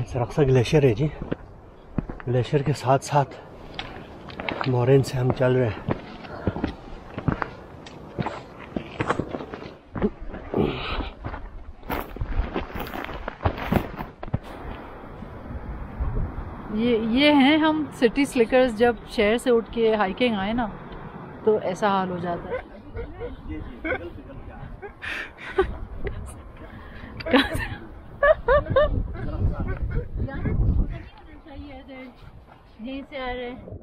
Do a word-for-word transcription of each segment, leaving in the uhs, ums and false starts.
सरक्सा glacier है जी। Glacier के साथ साथ मोरेन से हम चल रहे हैं। ये ये हैं हम सिटी स्लिकर्स। जब शहर से उठ के हाइकिंग आए ना तो ऐसा हाल हो जाता है। यहीं से आ रहे हैं।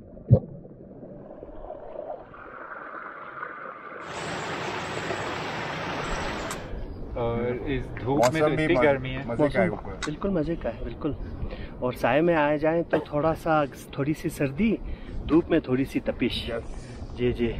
और इस धूप में तो इतनी गर्मी है, मजे का है ऊपर। बिल्कुल मजे का है, बिल्कुल। और साए में आ जाएं तो थोड़ा सा थोड़ी सी सर्दी, धूप में थोड़ी सी तपिश। जी जी।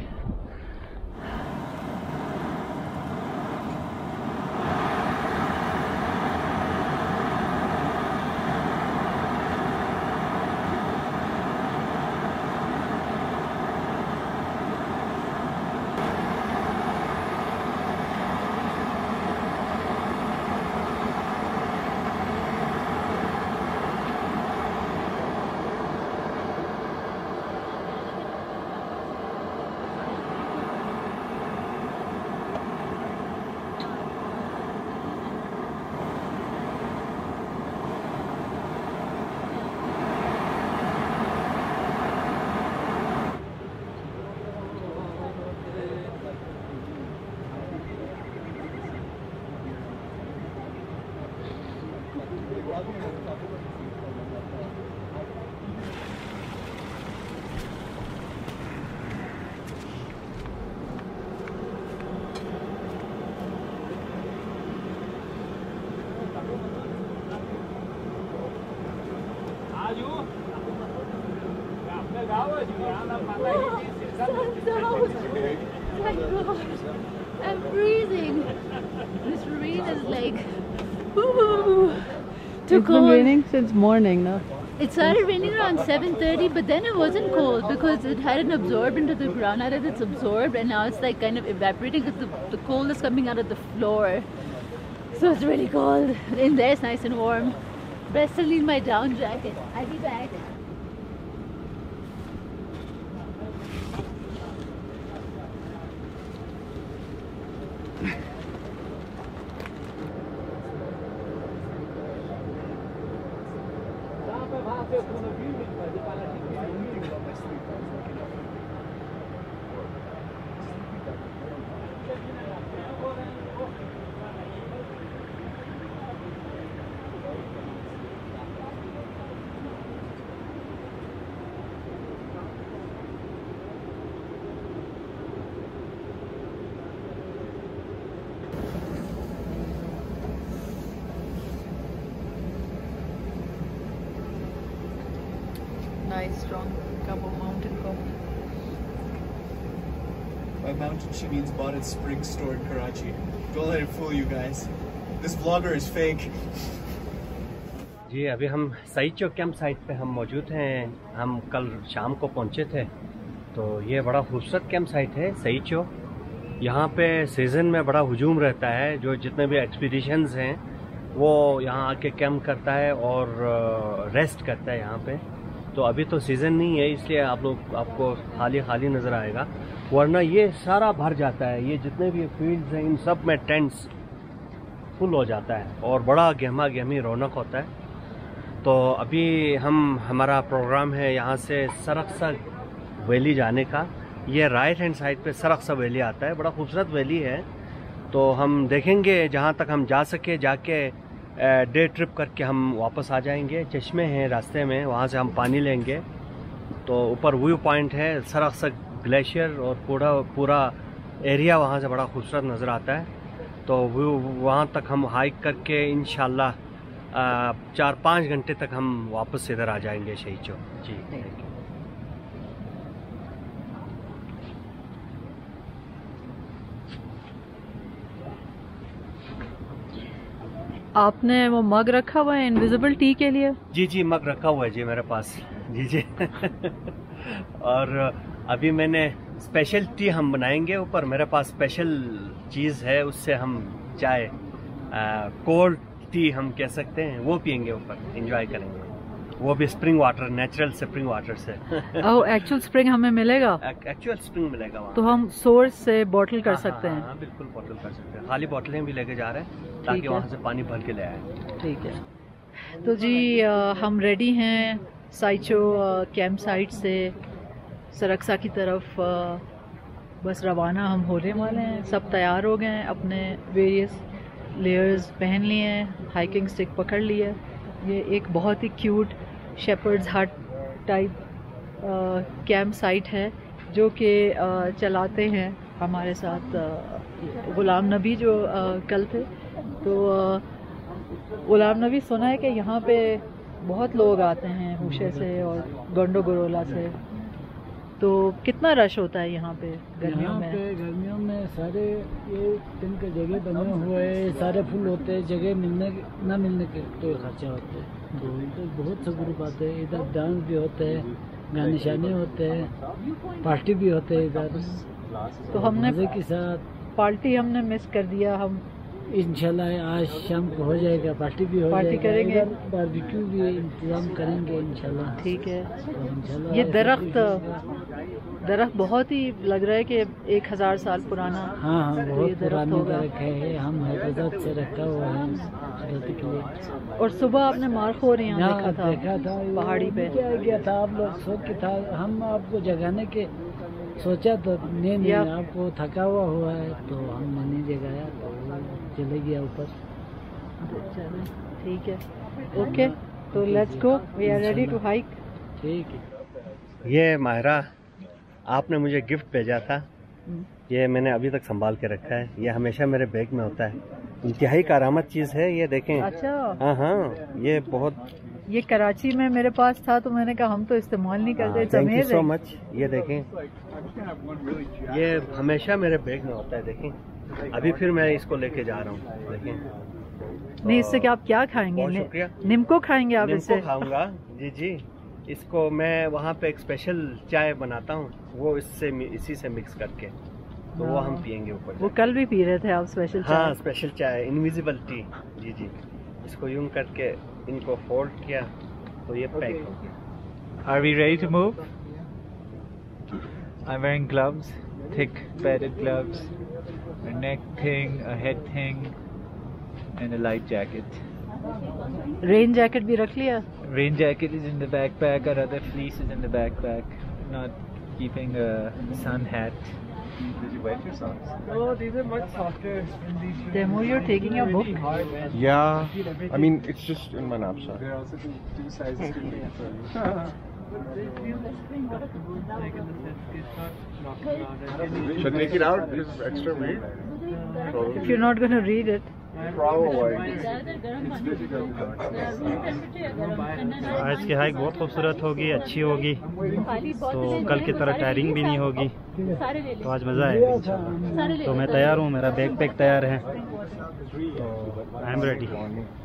I'm freezing. This rain is like woo. It's been raining since morning, no? It started raining around seven thirty, but then it wasn't cold because it hadn't absorbed into the ground. Now that it's absorbed, and now it's like kind of evaporating because the, the cold is coming out of the floor. So it's really cold. In there it's nice and warm. But I still need my down jacket. I'll be back. Nice strong cup of mountain coffee. By mountain she means bought at Spring Store in Karachi. Don't let it fool you guys. This vlogger is fake. जी अभी हम सईचो camp site पे हम मौजूद हैं। हम कल शाम को पहुंचे थे। तो ये बड़ा खूबसूरत कैंप साइट है सईचो। यहाँ पे सीज़न में बड़ा हुजूम रहता है। जो जितने भी एक्सपीडिशंस हैं वो यहाँ आके कैंप करता है और रेस्ट करता है यहाँ पे। तो अभी तो सीज़न नहीं है इसलिए आप लोग आपको खाली खाली नज़र आएगा, वरना ये सारा भर जाता है। ये जितने भी फील्ड्स हैं इन सब में टेंट्स फुल हो जाता है और बड़ा गहमा गहमी रौनक होता है। तो अभी हम हमारा प्रोग्राम है यहाँ से सरक्सा वैली जाने का। ये राइट हैंड साइड पे सरक्सा वैली आता है, बड़ा खूबसूरत वैली है। तो हम देखेंगे जहाँ तक हम जा सके, जाके डे ट्रिप करके हम वापस आ जाएंगे। चश्मे हैं रास्ते में, वहाँ से हम पानी लेंगे। तो ऊपर व्यू पॉइंट है सरक्सा ग्लेशियर और पूरा पूरा एरिया वहाँ से बड़ा खूबसूरत नज़र आता है। तो व्यू वहाँ तक हम हाइक करके इंशाल्लाह चार पाँच घंटे तक हम वापस इधर आ जाएंगे सईचो। जी थैंक यू। आपने वो मग रखा हुआ है इनविजिबल टी के लिए? जी जी मग रखा हुआ है जी मेरे पास। जी जी और अभी मैंने स्पेशल टी हम बनाएंगे ऊपर। मेरे पास स्पेशल चीज़ है, उससे हम चाय कोल्ड टी हम कह सकते हैं, वो पियेंगे ऊपर, एंजॉय करेंगे। वो भी spring water, natural spring water से। ओह, एक्चुअल स्प्रिंग हमें मिलेगा? एक्चुअल स्प्रिंग मिलेगा वहाँ। तो हम सोर्स से बॉटल कर हाँ, सकते हाँ, हैं? हाँ, बिल्कुल बॉटल कर सकते हैं। खाली बॉटलें भी लेके जा रहे हैं ताकि वहाँ से पानी भर के ले आए। ठीक है। तो जी आ, हम रेडी हैं साइचो कैंप साइट से सरक्सा की तरफ। आ, बस रवाना हम होने वाले हैं। सब तैयार हो गए हैं, अपने वेरियस लेयर्स पहन लिए हैं, हाइकिंग स्टिक पकड़ ली है। ये एक बहुत ही cute shepherd's hut type camp site है जो कि चलाते हैं हमारे साथ आ, गुलाम नबी जो आ, कल थे। तो आ, गुलाम नबी सुना है कि यहाँ पे बहुत लोग आते हैं हुशे से और गंडो गरोला से। तो कितना रश होता है यहाँ पे गर्मियों में? पे गर्मियों में सारे ये दिन के जगह बने हुए सारे फुल होते हैं, जगह मिलने ना मिलने के तो खर्चा होते हैं। तो इधर बहुत से ग्रुप आते हैं, इधर डांस भी होते हैं, गाने शाने होते हैं, पार्टी भी होते हैं इधर। तो हमने मजे के साथ पार्टी हमने मिस कर दिया। हम इंशाल्लाह आज शाम को हो जाएगा, पार्टी भी हो पार्टी जाएगा, करेंगे। इधर बारबेक्यू भी इंतजाम करेंगे इंशाल्लाह। ठीक है। तो इंशाल्लाह ये दरख्त दरख्त बहुत ही लग रहा है कि एक हजार साल पुराना। हाँ हाँ तो बहुत ये दरख्त पुराने होगा। दरख्त है, हम हिफाजत से रखा हुआ है हिफाजत के लिए। और सुबह आपने मारखोर यहाँ यहाँ देखा था, देखा था पहाड़ी पे। क्या गया था, आप लोग सो के था, हम आपको जगाने के सोचा तो नहीं नहीं या- आपको थका हुआ हुआ है तो हमने नहीं जगाया, तो वो चले गया ऊपर। चलो ठीक है, ओके। तो let's go, we are ready to hike. ठीक है। ये माहिरा आपने मुझे गिफ्ट भेजा था, ये मैंने अभी तक संभाल के रखा है। ये हमेशा मेरे बैग में होता है, इंतहाई कारामत चीज़ है ये, देखें। अच्छा, हाँ हाँ, ये बहुत, ये कराची में मेरे पास था तो मैंने कहा हम तो इस्तेमाल नहीं करते। Thank you so much. ये देखें, ये हमेशा मेरे बैग में होता है, देखें। अभी फिर मैं इसको लेके जा रहा हूँ, देखें। नहीं, इससे क्या आप क्या खाएंगे? बहुत नि- शुक्रिया। निम्को खाएंगे आप नींबू इससे? खाऊंगा जी जी। इसको मैं वहाँ पे एक स्पेशल चाय बनाता हूँ, वो इससे इसी से मिक्स करके, तो वो हम पियेंगे ऊपर। वो कल भी पी रहे थे आप स्पेशल चाय? हाँ, स्पेशल चाय, इनविजिबल टी। जी जी, इसको यूं करके इनको फोल्ड किया तो ये पैक हो गया। Are we ready to move? I'm wearing gloves, thick padded gloves, a neck thing, a head thing, and a light jacket. Rain jacket भी रख लिया? Rain jacket is in the backpack, or other fleece is in the backpack. Not keeping a sun hat. Did you wet your socks? Oh, these are much softer than these. Demo, you're taking your book? Yeah, I mean, it's just in my knapsack. There are also two, two sizes too big for you. Should I take it out? It's extra weight. If you're not going to read it. Probably. आज की hike बहुत खूबसूरत होगी, अच्छी होगी, तो कल की तरह टायरिंग भी नहीं होगी, तो आज मज़ा आएगा इंशाल्लाह। तो मैं तैयार हूँ, मेरा बैग पैक तैयार है, तो आई एम रेडी।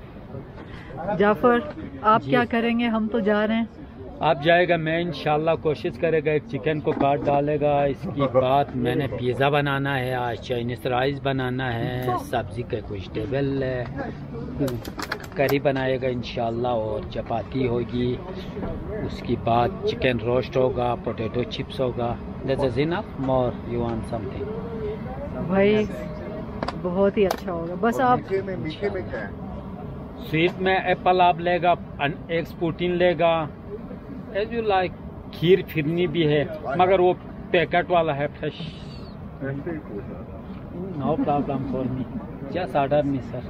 जाफर, आप क्या करेंगे? हम तो जा रहे हैं। आप जाएगा, मैं इंशाल्लाह कोशिश करेगा, एक चिकन को काट डालेगा। इसकी बात मैंने पिज़्ज़ा बनाना है, आज चाइनीज राइस बनाना है, सब्ज़ी का वेजिटेबल है, करी बनाएगा इंशाल्लाह, और चपाती होगी। उसके बाद चिकन रोस्ट होगा, पोटैटो चिप्स होगा। That's enough, more you want something? भाई बहुत ही अच्छा होगा, बस आप मीठे में मीठे में क्या है? स्वीट में एप्पल आप लेगा, एक स्पूटीन लेगा, एज यू लाइक। खीर फिरनी भी है, मगर वो पैकेट वाला है, fresh. No problem for me, just order me sir.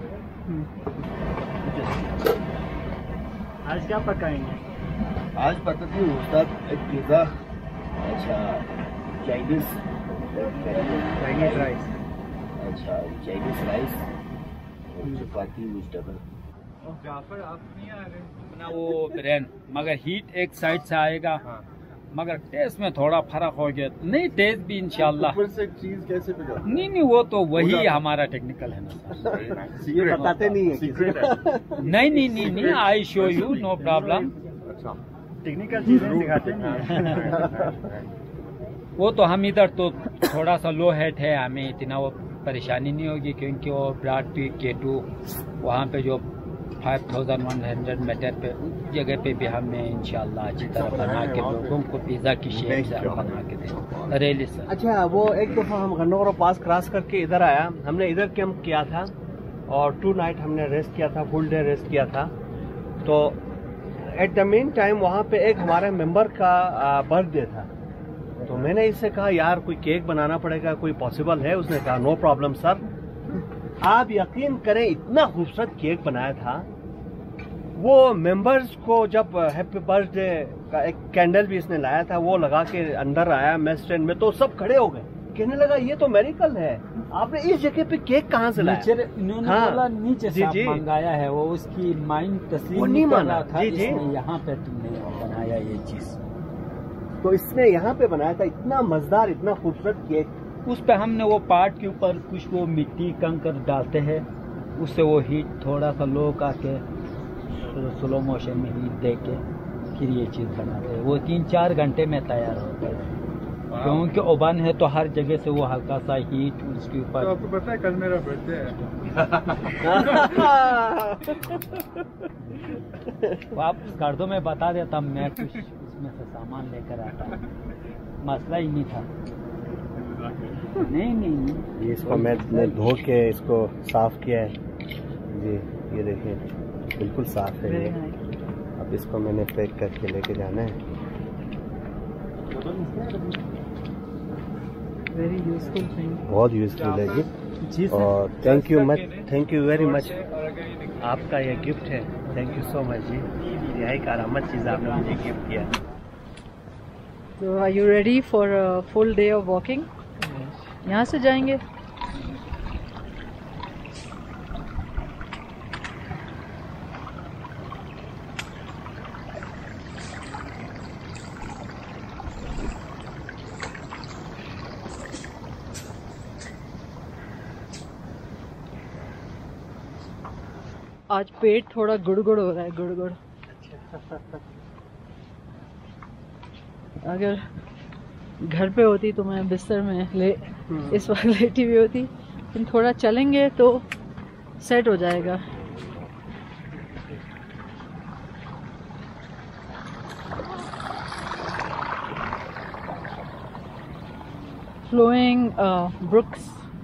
आज क्या पकाएंगे? आज पता थी उस्ताद, एक पिज़्ज़ा, अच्छा चाइनीज चाइनीज राइस। अच्छा चाइनीज राइस, चपाती वेजिटेबल। जाफर आप नहीं आ रहे? अपना वो ब्रेन, मगर हीट एक साइड से आएगा, मगर टेस्ट में थोड़ा फर्क हो गया। नहीं, टेस्ट भी इंशाल्लाह। ऊपर से चीज कैसे पिघला? नहीं नहीं, वो तो वही हमारा टेक्निकल है ना सर। सीक्रेट बताते नहीं है, सीक्रेट है। नहीं नहीं नहीं नहीं, I show you, no problem. अच्छा, टेक्निकल चीजें सिखाते नहीं हैं। वो तो हम इधर तो थोड़ा सा लो हेट है, हमें इतना वो परेशानी नहीं होगी, क्योंकि वो ब्राड पी के टू वहाँ पे जो five thousand one hundred metre पे उस जगह पे भी हमने इंशाल्लाह अच्छी तरह बना के लोगों को पिज़्ज़ा की शेप से बना के दें। Really sir. अच्छा, वो एक दफ़ा हम गन्नौर पास क्रॉस करके इधर आया, हमने इधर कैंप किया था और टू नाइट हमने रेस्ट किया था, फुल डे रेस्ट किया था। तो एट द मेन टाइम वहाँ पे एक हमारे मेंबर का बर्थडे था, तो मैंने इससे कहा यार कोई केक बनाना पड़ेगा, कोई पॉसिबल है? उसने कहा नो प्रॉब्लम सर। आप यकीन करें इतना खूबसूरत केक बनाया था। वो मेंबर्स को जब हैप्पी बर्थडे का एक कैंडल भी इसने लाया था, वो लगा के अंदर आया मेस स्टैंड में, तो सब खड़े हो गए, कहने लगा ये तो मेरिकल है, आपने इस जगह पे केक कहाँ से लाया? इन्होंने हाँ, बोला नीचे से आप मंगाया है, वो उसकी माइंड तस्लीम नहीं माना था। जी जी, यहाँ पे तुमने बनाया ये चीज, तो इसने यहाँ पे बनाया था इतना मजेदार, इतना खूबसूरत केक। उस पे हमने वो पार्ट के ऊपर कुछ वो मिट्टी कंकर डालते हैं, उससे वो हीट थोड़ा सा लो करके स्लो मोशन में हीट दे के फिर ये चीज़ बनाते हैं। वो तीन चार घंटे में तैयार होता है, क्योंकि ओवन है तो हर जगह से वो हल्का सा हीट उसके ऊपर। तो आपको पता है कल मेरा बर्थडे है। वापस कर दो, मैं बता देता, मैं कुछ उसमें से सामान लेकर आता, मसला ही नहीं था। नहीं नहीं नहीं, इसको मैंने धो के इसको साफ किया है जी, ये देखिए बिल्कुल साफ है ये। अब इसको मैंने पैक करके लेके जाना है। वेरी यूजफुल थिंग, बहुत यूजफुल है जी। और thank you much, thank you very much, आपका ये गिफ्ट है, थैंक यू सो मच जी। यही करामत चीज़ आपने मुझे गिफ्ट किया। So are you ready for a full day of walking? यहाँ से जाएंगे। आज पेट थोड़ा गुड़गुड़ हो रहा है, गुड़गुड़। अगर घर पे होती तो मैं बिस्तर में ले इस वक्त लेटी हुई होती, लेकिन थोड़ा चलेंगे तो सेट हो जाएगा। Flowing uh, brooks,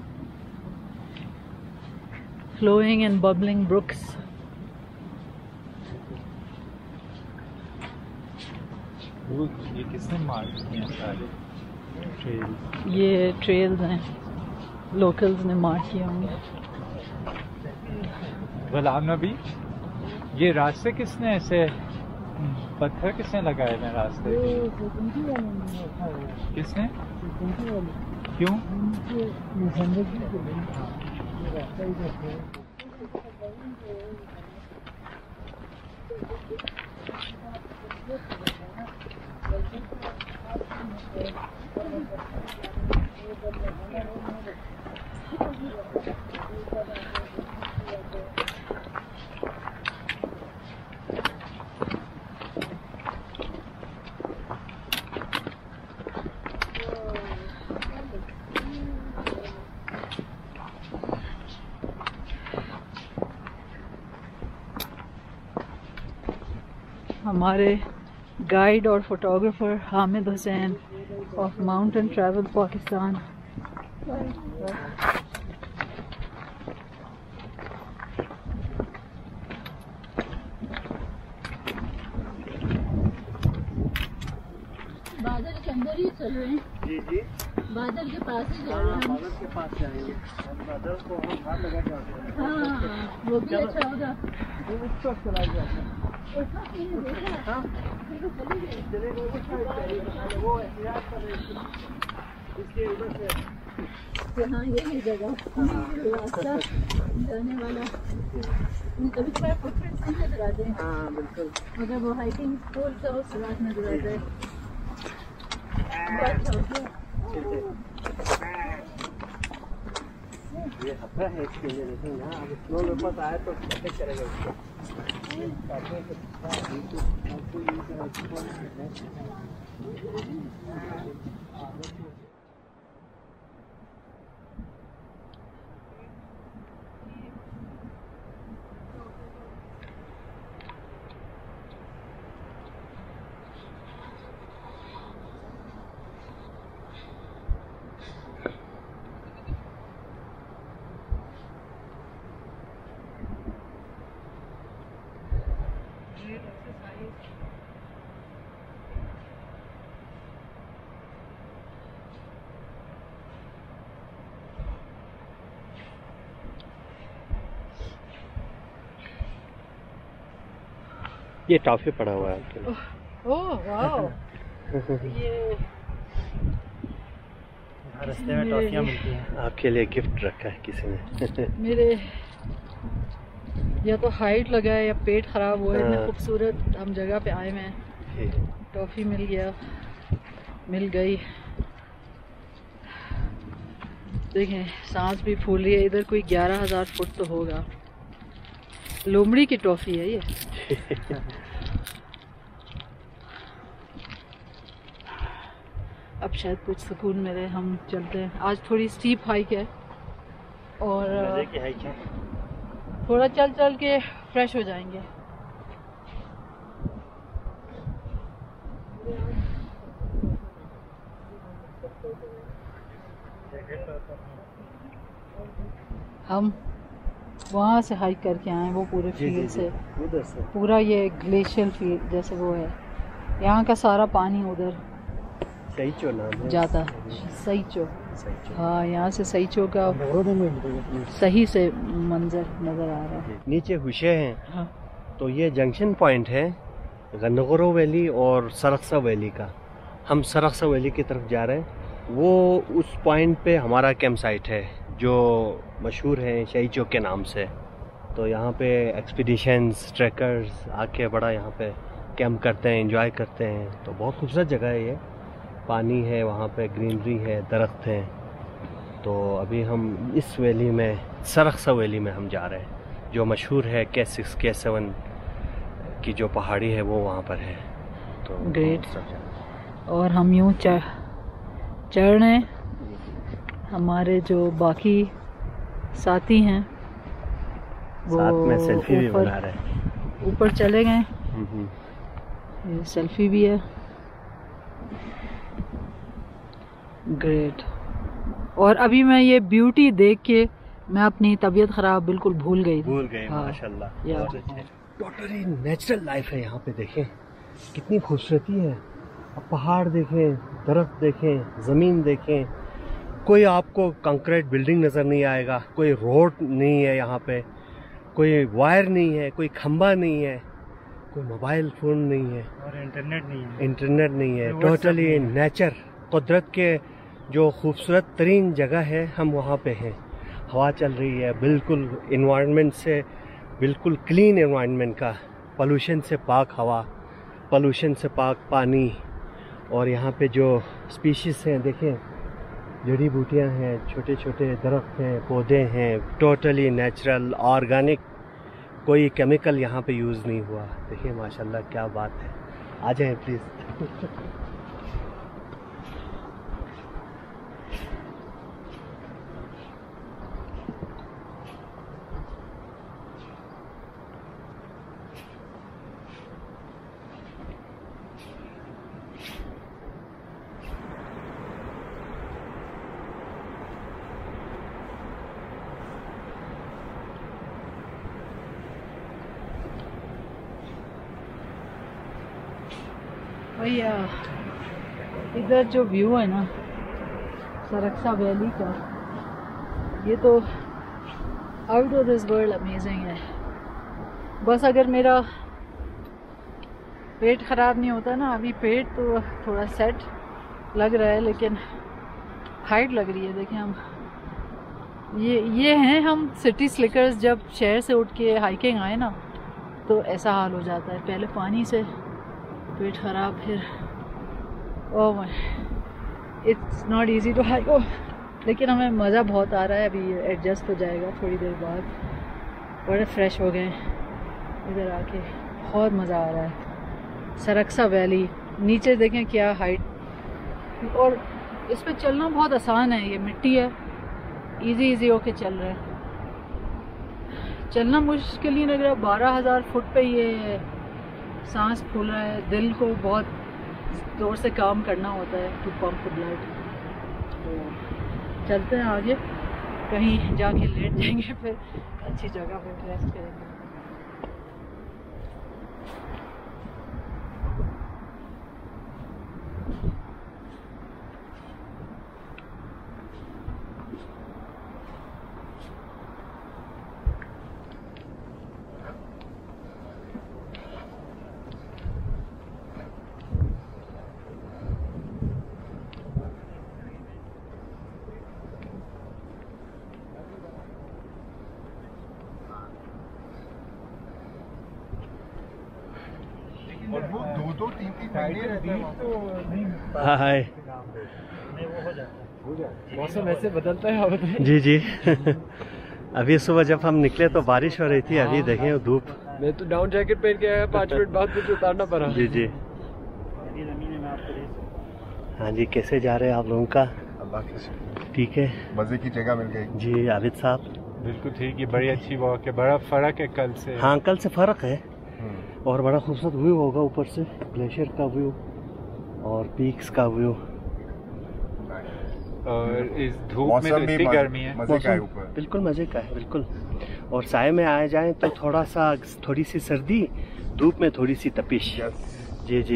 flowing and bubbling brooks. ये किसने मार्क किया सारे ट्रेल? ये ट्रेल्स हैं, लोकल्स ने मार्क किए होंगे। गुलाम नबी, ये रास्ते किसने ऐसे पत्थर किसने लगाए हैं रास्ते? किसने? क्यों? हमारे गाइड और photographer Hamid Hussain of Mountain Travel Pakistan. बादल के अंदर ही चल रहे हैं। जी जी, बादल के पास ही जा रहे हैं। बादल के पास जाएंगे, बादल को हम हाथ लगा जाते हैं। हाँ, वो भी अच्छा होगा। वो उस तरफ चला गया था। हाँ? चले गए उस साइड पे, वो एहतियात कर रहे थे इसके उधर से। हाँ, यही जगह रास्ता जाने वाला। कभी कभार फुटप्रिंट्स नहीं नजर आते हैं। हाँ बिल्कुल, अगर वो हाइकिंग स्कूल का उस रात नजर आता है। ये खतरा है इसके लिए, लेकिन यहाँ अब स्नो वेपर्स आए तो प्रोटेक्ट करेगा उसको। ये टॉफी पड़ा हुआ है आपके लिए। Oh wow. ये रास्ते में टॉफियाँ मिलती हैं। आपके लिए गिफ्ट रखा है किसी ने। मेरे या तो हाइट लगा है या पेट खराब हुआ है, इतने हाँ। खूबसूरत हम जगह पे आए हैं, टॉफी मिल गया, मिल गई। देखें सांस भी फूल रही है। इधर कोई ग्यारह हजार फुट तो होगा। लोमड़ी की टॉफी है ये। अब शायद कुछ सुकून मिले। हम चलते हैं। आज थोड़ी स्टीप हाइक है और थोड़ा चल चल के फ्रेश हो जाएंगे। हम वहाँ से हाइक करके आए, वो पूरे फील्ड से, उधर से पूरा ये ग्लेशियल फील्ड जैसे वो है। यहाँ का सारा पानी उधर सही चो नाम है जाता। सही चो। सही चो। हाँ, यहाँ से सही चो का सही से मंजर नजर आ रहा है। नीचे हुशे हैं। हाँ। तो ये जंक्शन पॉइंट है गन्नगोरो वैली और सरक्सा वैली का। हम सरक्सा वैली की तरफ जा रहे हैं। वो उस पॉइंट पे हमारा कैंप साइट है जो मशहूर है शाही चौक के नाम से। तो यहाँ पे एक्सपीडिशंस ट्रैकर्स आके बड़ा यहाँ पे कैंप करते हैं, एंजॉय करते हैं। तो बहुत खूबसूरत जगह है ये। पानी है वहाँ पे, ग्रीनरी है, दरख्त हैं। तो अभी हम इस वैली में, सरक्सा वैली में हम जा रहे हैं, जो मशहूर है के सिक्स के सेवन की जो पहाड़ी है वो वहाँ पर है। तो ग्रेट। और हम यूँ चढ़ चढ़ रहे हैं। हमारे जो बाकी साथी हैं वो साथ में सेल्फी भी ऊपर बना रहे हैं। ऊपर चले गए। हम्म। ये सेल्फी भी है। ग्रेट। और अभी मैं ये ब्यूटी देख के मैं अपनी तबीयत खराब बिल्कुल भूल गई थी। भूल गए हाँ। माशाल्लाह। या- बहुत अच्छे। टोटली नेचुरल लाइफ है यहाँ पे। देखें कितनी खूबसूरती है। अब पहाड़ देखें, दरख्त देखें, ज़मीन देखें। कोई आपको कंक्रीट बिल्डिंग नज़र नहीं आएगा, कोई रोड नहीं है यहाँ पे, कोई वायर नहीं है, कोई खंबा नहीं है, कोई मोबाइल फ़ोन नहीं है और इंटरनेट नहीं है। इंटरनेट नहीं है। कोई WhatsApp टोटली नहीं है। नेचर, कुदरत के जो खूबसूरत तरीन जगह है हम वहाँ पे हैं। हवा चल रही है बिल्कुल इन्वायरमेंट से, बिल्कुल क्लीन इन्वायरमेंट का, पोल्यूशन से पाक हवा, पोल्यूशन से पाक पानी। और यहाँ पे जो स्पीशीज़ हैं देखें, जड़ी बूटियाँ हैं, छोटे छोटे दरख्त हैं, पौधे हैं, टोटली नेचुरल ऑर्गेनिक, कोई केमिकल यहाँ पे यूज़ नहीं हुआ। देखिए माशाल्लाह क्या बात है। आ जाएं प्लीज़। भैया इधर जो व्यू है ना सरक्सा वैली का, ये तो out of this world amazing है। बस अगर मेरा पेट ख़राब नहीं होता ना, अभी पेट तो थोड़ा सेट लग रहा है लेकिन हाइट लग रही है। देखें हम ये ये हैं हम सिटी स्लिकर्स। जब शहर से उठ के हाइकिंग आए ना तो ऐसा हाल हो जाता है। पहले पानी से पेट खराब, फिर oh my it's not easy to hike. Oh लेकिन हमें मज़ा बहुत आ रहा है। अभी एडजस्ट हो जाएगा थोड़ी देर बाद। बड़े फ्रेश हो गए इधर आके, बहुत मज़ा आ रहा है। सरक्सा वैली नीचे देखें क्या हाइट, और इस पे चलना बहुत आसान है। ये मिट्टी है, इजी इजी होके चल रहा है। चलना मुश्किल नहीं लग रहा। बारह हज़ार फुट पे ये सांस फूल रहा है। दिल को बहुत ज़ोर से काम करना होता है टू पंप द ब्लड। तो चलते हैं आगे, कहीं जाके लेट जाएंगे, फिर अच्छी जगह पे रेस्ट करेंगे। दो तीन तीन महीने रहता है। हाय, मौसम ऐसे बदलता है अब। जी जी। अभी सुबह जब हम निकले तो बारिश हो रही थी, अभी देखें धूप। मैं तो डाउन जैकेट पहन के आया, पाँच मिनट बाद मुझे उतारना पड़ा। जी जी। हाँ जी, कैसे जा रहे हैं आप लोगों का? अल्लाह के ठीक है, मजे की जगह मिल गई। जी आबिद साहब। बिल्कुल ठीक है, बड़ी अच्छी वॉक है, बड़ा फर्क है कल से। हाँ, कल से फ़र्क है और बड़ा खूबसूरत व्यू होगा ऊपर से, ग्लेशियर का व्यू और पीक्स का व्यू। और इस धूप में तो इतनी गर्मी है, मजे का है ऊपर, बिल्कुल मज़े का है, बिल्कुल। और साए में आए जाएं तो थोड़ा सा, थोड़ी सी सर्दी, धूप में थोड़ी सी तपिश। जी जी।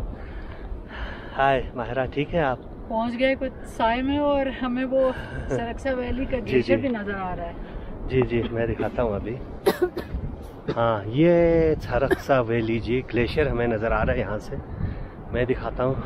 हाय माहिरा, ठीक है आप? पहुंच गए कुछ साए में और हमें वो सरक्सा वैली का ग्लेशियर भी नजर आ रहा है। जी जी, मैं दिखाता हूँ अभी। हाँ, ये सरक्सा वैली जी ग्लेशियर हमें नज़र आ रहा है यहाँ से। मैं दिखाता हूँ।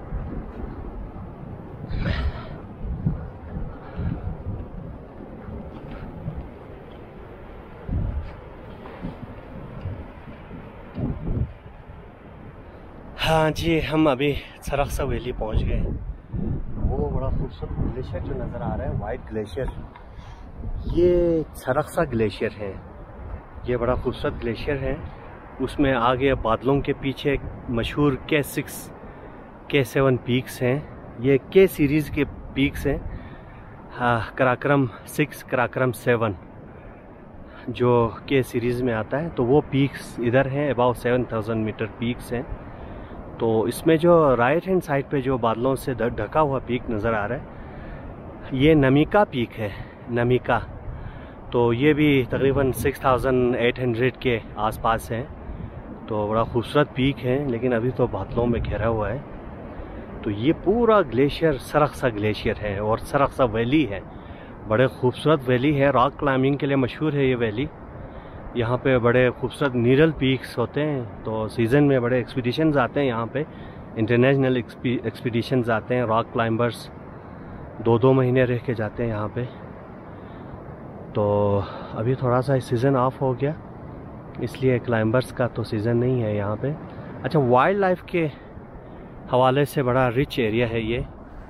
हाँ जी, हम अभी सरक्सा वैली पहुँच गए। वो बड़ा खूबसूरत ग्लेशियर जो नज़र आ रहा है, वाइट ग्लेशियर, ये सरक्सा ग्लेशियर है। ये बड़ा खूबसूरत ग्लेशियर है। उसमें आगे बादलों के पीछे मशहूर के सिक्स के सेवन पीक्स हैं। ये के सीरीज़ के पीक्स हैं। हाँ, कराक्रम सिक्स, कराक्रम सेवन जो के सीरीज़ में आता है, तो वो पीक्स इधर हैं। About seven thousand metre peaks हैं। तो इसमें जो राइट हैंड साइड पे जो बादलों से ढका हुआ पीक नज़र आ रहा है, ये नमिका पीक है, नमिका। तो ये भी तकरीबन सिक्स थाउजेंड एट हंड्रेड के आसपास है। तो बड़ा खूबसूरत पीक है, लेकिन अभी तो बादलों में घिरा हुआ है। तो ये पूरा ग्लेशियर सरक्सा ग्लेशियर है और सरक्सा वैली है। बड़े खूबसूरत वैली है, रॉक क्लाइंबिंग के लिए मशहूर है ये वैली। यहाँ पे बड़े खूबसूरत नीरल पीक्स होते हैं। तो सीज़न में बड़े एक्सपीडिशंस आते हैं यहाँ पे, इंटरनेशनल एक्सपीडिशंस आते हैं। रॉक क्लाइंबर्स दो दो महीने रह के जाते हैं यहाँ पे। तो अभी थोड़ा सा सीज़न ऑफ हो गया, इसलिए क्लाइंबर्स का तो सीज़न नहीं है यहाँ पे। अच्छा, वाइल्ड लाइफ के हवाले से बड़ा रिच एरिया है ये।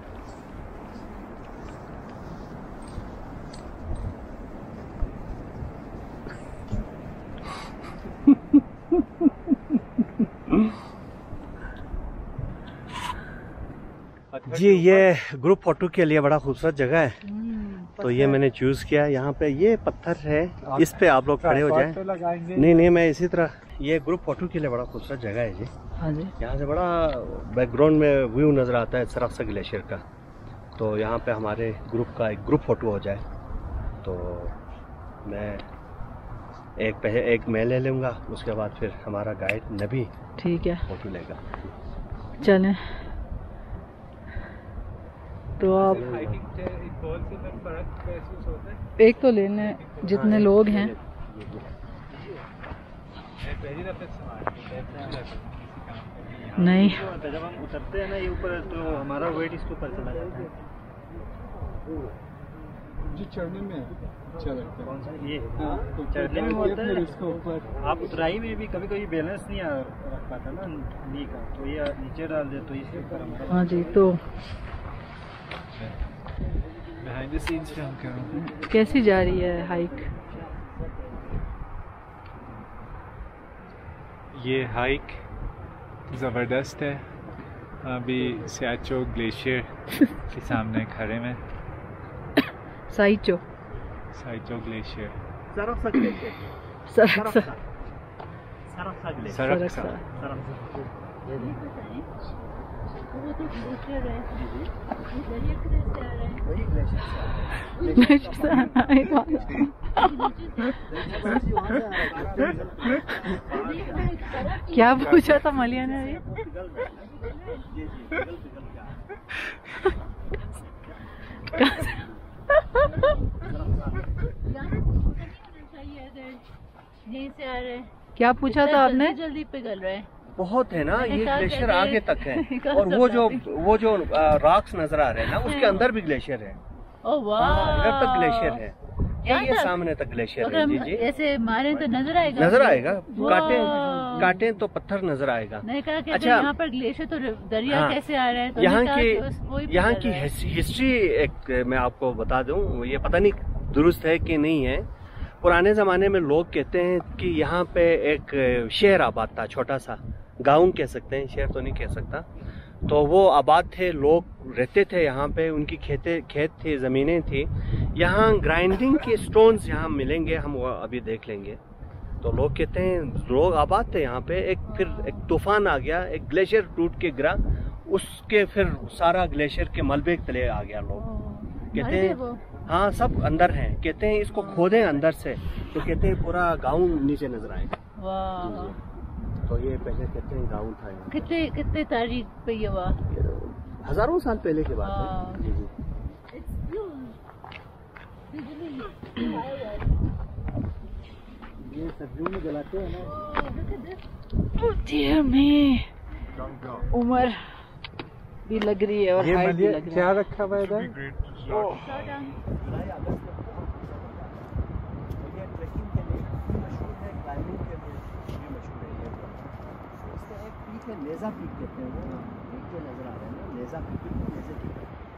जी, ये ग्रुप फोटो के लिए बड़ा खूबसूरत जगह है। तो ये मैंने चूज़ किया। यहाँ पे ये पत्थर है, इस पे आप लोग खड़े हो जाएं। नहीं नहीं, मैं इसी तरह, ये ग्रुप फोटो के लिए बड़ा खूबसूरत जगह है जी। हाँ जी। यहाँ से बड़ा बैकग्राउंड में व्यू नज़र आता है सरक्सा ग्लेशियर का। तो यहाँ पे हमारे ग्रुप का एक ग्रुप फोटो हो जाए तो मैं एक पहले एक मैं ले लूँगा, उसके बाद फिर हमारा गाइड नबी ठीक है फोटो लेगा। चलें। तो आप एक तो ले लें जितने लोग हैं। नहीं, जब हम उतरते हैं ना ये ऊपर, तो हमारा वेट इसके ऊपर चला जाता है। जी, चढ़ने में अच्छा लगता है। कौन सा ये? हाँ, तो चढ़ने में होता है इसके ऊपर। आप उतराई में भी कभी कभी बैलेंस नहीं रख पाता ना नी का, तो ये नीचे डाल दे तो इसके ऊपर हमारा। हाँ जी। तो बिहाइंड द सीन्स फिल्म करूँ। कैसी जा रही है हाइक? ये हाइक ज़बरदस्त है। अभी सियाचो ग्लेशियर के सामने खड़े में। साइचो साइचो ग्लेशियर, सरक्सा ग्लेशियर, सरक्सा सरक्सा ग्लेशियर, सरक्सा। वो तो ग्लेशियर है। ये दरिया के रास्ते आ रहे हैं। वही ग्लेशियर ग्लेशियर से आ रहा है। क्या पूछा था मलिया ने अभी? यहीं से आ रहे हैं। क्या पूछा था आपने? जल्दी पिघल रहे हैं। बहुत है ना, ये ग्लेशियर आगे तक है। और वो जो वो जो रॉक्स नजर आ रहे हैं ना, उसके अंदर भी ग्लेशियर है। ओह वाह, इधर तक ग्लेशियर है, ये ये सामने तक ग्लेशियर है। जी जी, ऐसे मारे तो नजर आएगा, नजर आएगा। काटे काटें तो पत्थर नजर आएगा। नहीं कहा कि अच्छा, यहाँ पर ग्लेशियर तो दरिया हाँ, कैसे आ रहा है, तो यहाँ कहा की कि उस- वही यहाँ पता की रहा है। हिस्ट्री एक मैं आपको बता दूं, ये पता नहीं दुरुस्त है कि नहीं है। पुराने जमाने में लोग कहते हैं कि यहाँ पे एक शहर आबाद था, छोटा सा गांव कह सकते हैं, शहर तो नहीं कह सकता। तो वो आबाद थे, लोग रहते थे यहाँ पे, उनकी खेते खेत थे, ज़मीनें थी। यहाँ ग्राइंडिंग के स्टोन्स यहाँ मिलेंगे, हम वो अभी देख लेंगे। तो लोग कहते हैं लोग आबाद थे यहाँ पे, एक फिर एक तूफान आ गया, एक ग्लेशियर टूट के गिरा, उसके फिर सारा ग्लेशियर के मलबे तले आ गया। लोग कहते हैं हाँ सब अंदर हैं, कहते हैं इसको खोदें अंदर से, तो कहते हैं पूरा गाँव नीचे नजर आएगा। वाह, तो ये पहले कहते हैं गाँव था यहाँ। कितने कितने तारीख पे ये हुआ? हजारों साल पहले की बात हाँ। है। जी जी। ये सब्जियों में जलाते हैं ना। Dear me, उम्र भी लग रही है और ये हाइट भी मंदिर लग रही क्या है। रखा हुआ है इधर? लेज़ा पीक कहते हैं, वो पीक जो नजर आ रहा है ना, लेज़ा पीक, लेज़ा पीक।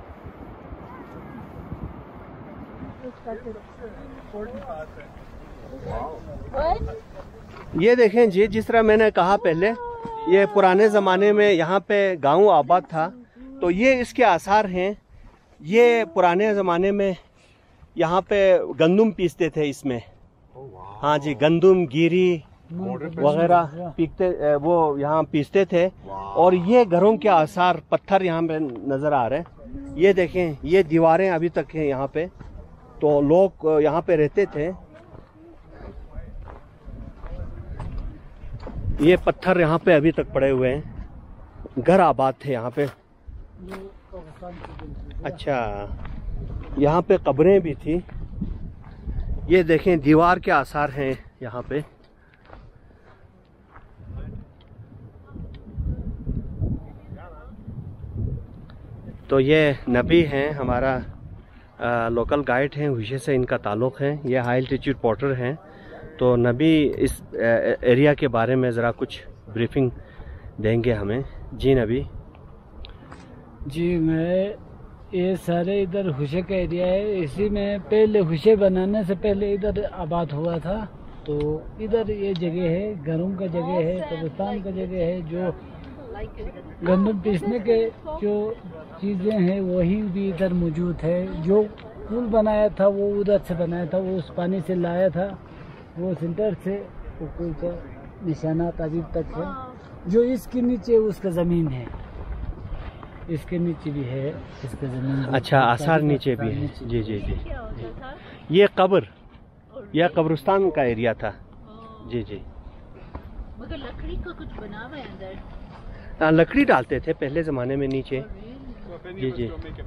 ये देखें जी, जिस तरह मैंने कहा पहले, ये पुराने ज़माने में यहाँ पे गांव आबाद था, तो ये इसके आसार हैं। ये पुराने ज़माने में यहाँ पे गंदुम पीसते थे इसमें। हाँ जी, गंदुम, गिरी वगैरह पीसते, वो यहाँ पीसते थे। और ये घरों के आसार पत्थर यहाँ पे नज़र आ रहे हैं। ये देखें, ये दीवारें अभी तक हैं यहाँ पे, तो लोग यहाँ पे रहते थे। ये पत्थर यहाँ पे अभी तक पड़े हुए हैं, घर आबाद थे यहाँ पे। अच्छा, यहाँ पे कब्रें भी थी। ये देखें, दीवार के आसार हैं यहाँ पे। तो ये नबी हैं, हमारा आ, लोकल गाइड हैं, हुशे से इनका ताल्लुक़ है। ये हाई एल्टीट्यूड पोर्टर हैं। तो नबी इस एरिया के बारे में ज़रा कुछ ब्रीफिंग देंगे हमें। जी नबी। जी, मैं ये सारे इधर हुशे का एरिया है। इसी में पहले हुशे बनाने से पहले इधर आबाद हुआ था। तो इधर ये जगह है, घरों का जगह है, कब्रिस्तान का जगह है। जो गंदम पीसने के जो चीज़ें हैं वही भी इधर मौजूद है। जो पुल बनाया था वो उधर से बनाया था, वो उस पानी से लाया था, वो सेंटर से वो पुल का निशानात अभी तक है। जो इसके नीचे उसका ज़मीन है, इसके नीचे भी है, इसका ज़मीन। अच्छा, आसार नीचे भी है। जी जी जी। ये कब्र या कब्रिस्तान का एरिया था। जी जी। मगर लकड़ी का कुछ बना हुआ है अंदर। हाँ, लकड़ी डालते थे पहले ज़माने में नीचे। जी जी।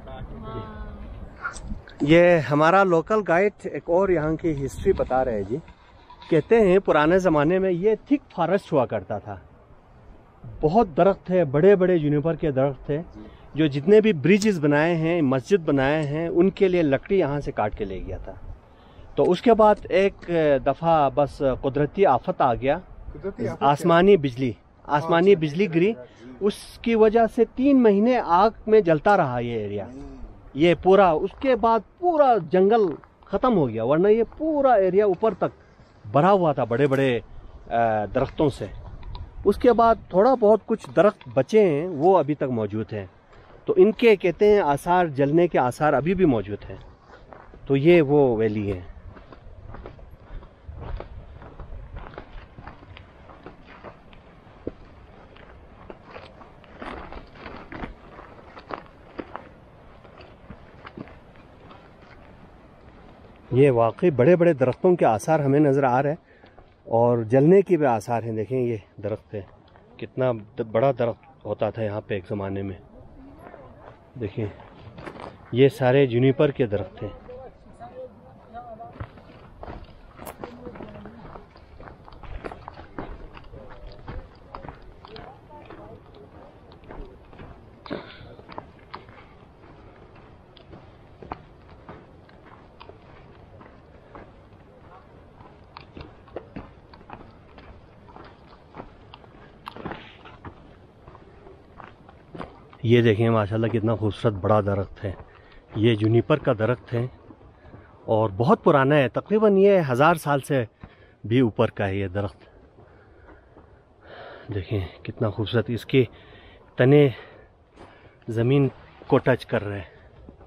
ये हमारा लोकल गाइड एक और यहाँ की हिस्ट्री बता रहे हैं जी। कहते हैं पुराने ज़माने में ये थिक फॉरेस्ट हुआ करता था, बहुत दरख्त थे, बड़े बड़े जूनिपर के दरख्त थे। जो जितने भी ब्रिजेस बनाए हैं, मस्जिद बनाए हैं, उनके लिए लकड़ी यहाँ से काट के ले गया था। तो उसके बाद एक दफ़ा बस कुदरती आफत आ गया, आसमानी बिजली आसमानी बिजली गिरी। उसकी वजह से तीन महीने आग में जलता रहा ये एरिया, ये पूरा। उसके बाद पूरा जंगल ख़त्म हो गया, वरना ये पूरा एरिया ऊपर तक भरा हुआ था बड़े बड़े दरख्तों से। उसके बाद थोड़ा बहुत कुछ दरख्त बचे हैं, वो अभी तक मौजूद हैं। तो इनके कहते हैं आसार, जलने के आसार अभी भी मौजूद हैं। तो ये वो वैली है। ये वाकई बड़े बड़े दरख्तों के आसार हमें नज़र आ रहे हैं, और जलने के भी आसार हैं। देखें, ये दरख्त है, कितना बड़ा दरख्त होता था यहाँ पे एक ज़माने में। देखिए, ये सारे जूनिपर के दरख्त हैं। ये देखें माशाल्लाह कितना खूबसूरत बड़ा दरख्त है। ये जूनिपर का दरख्त है और बहुत पुराना है, तकरीबन ये हज़ार साल से भी ऊपर का है ये दरख्त। देखें कितना खूबसूरत, इसके तने ज़मीन को टच कर रहे हैं।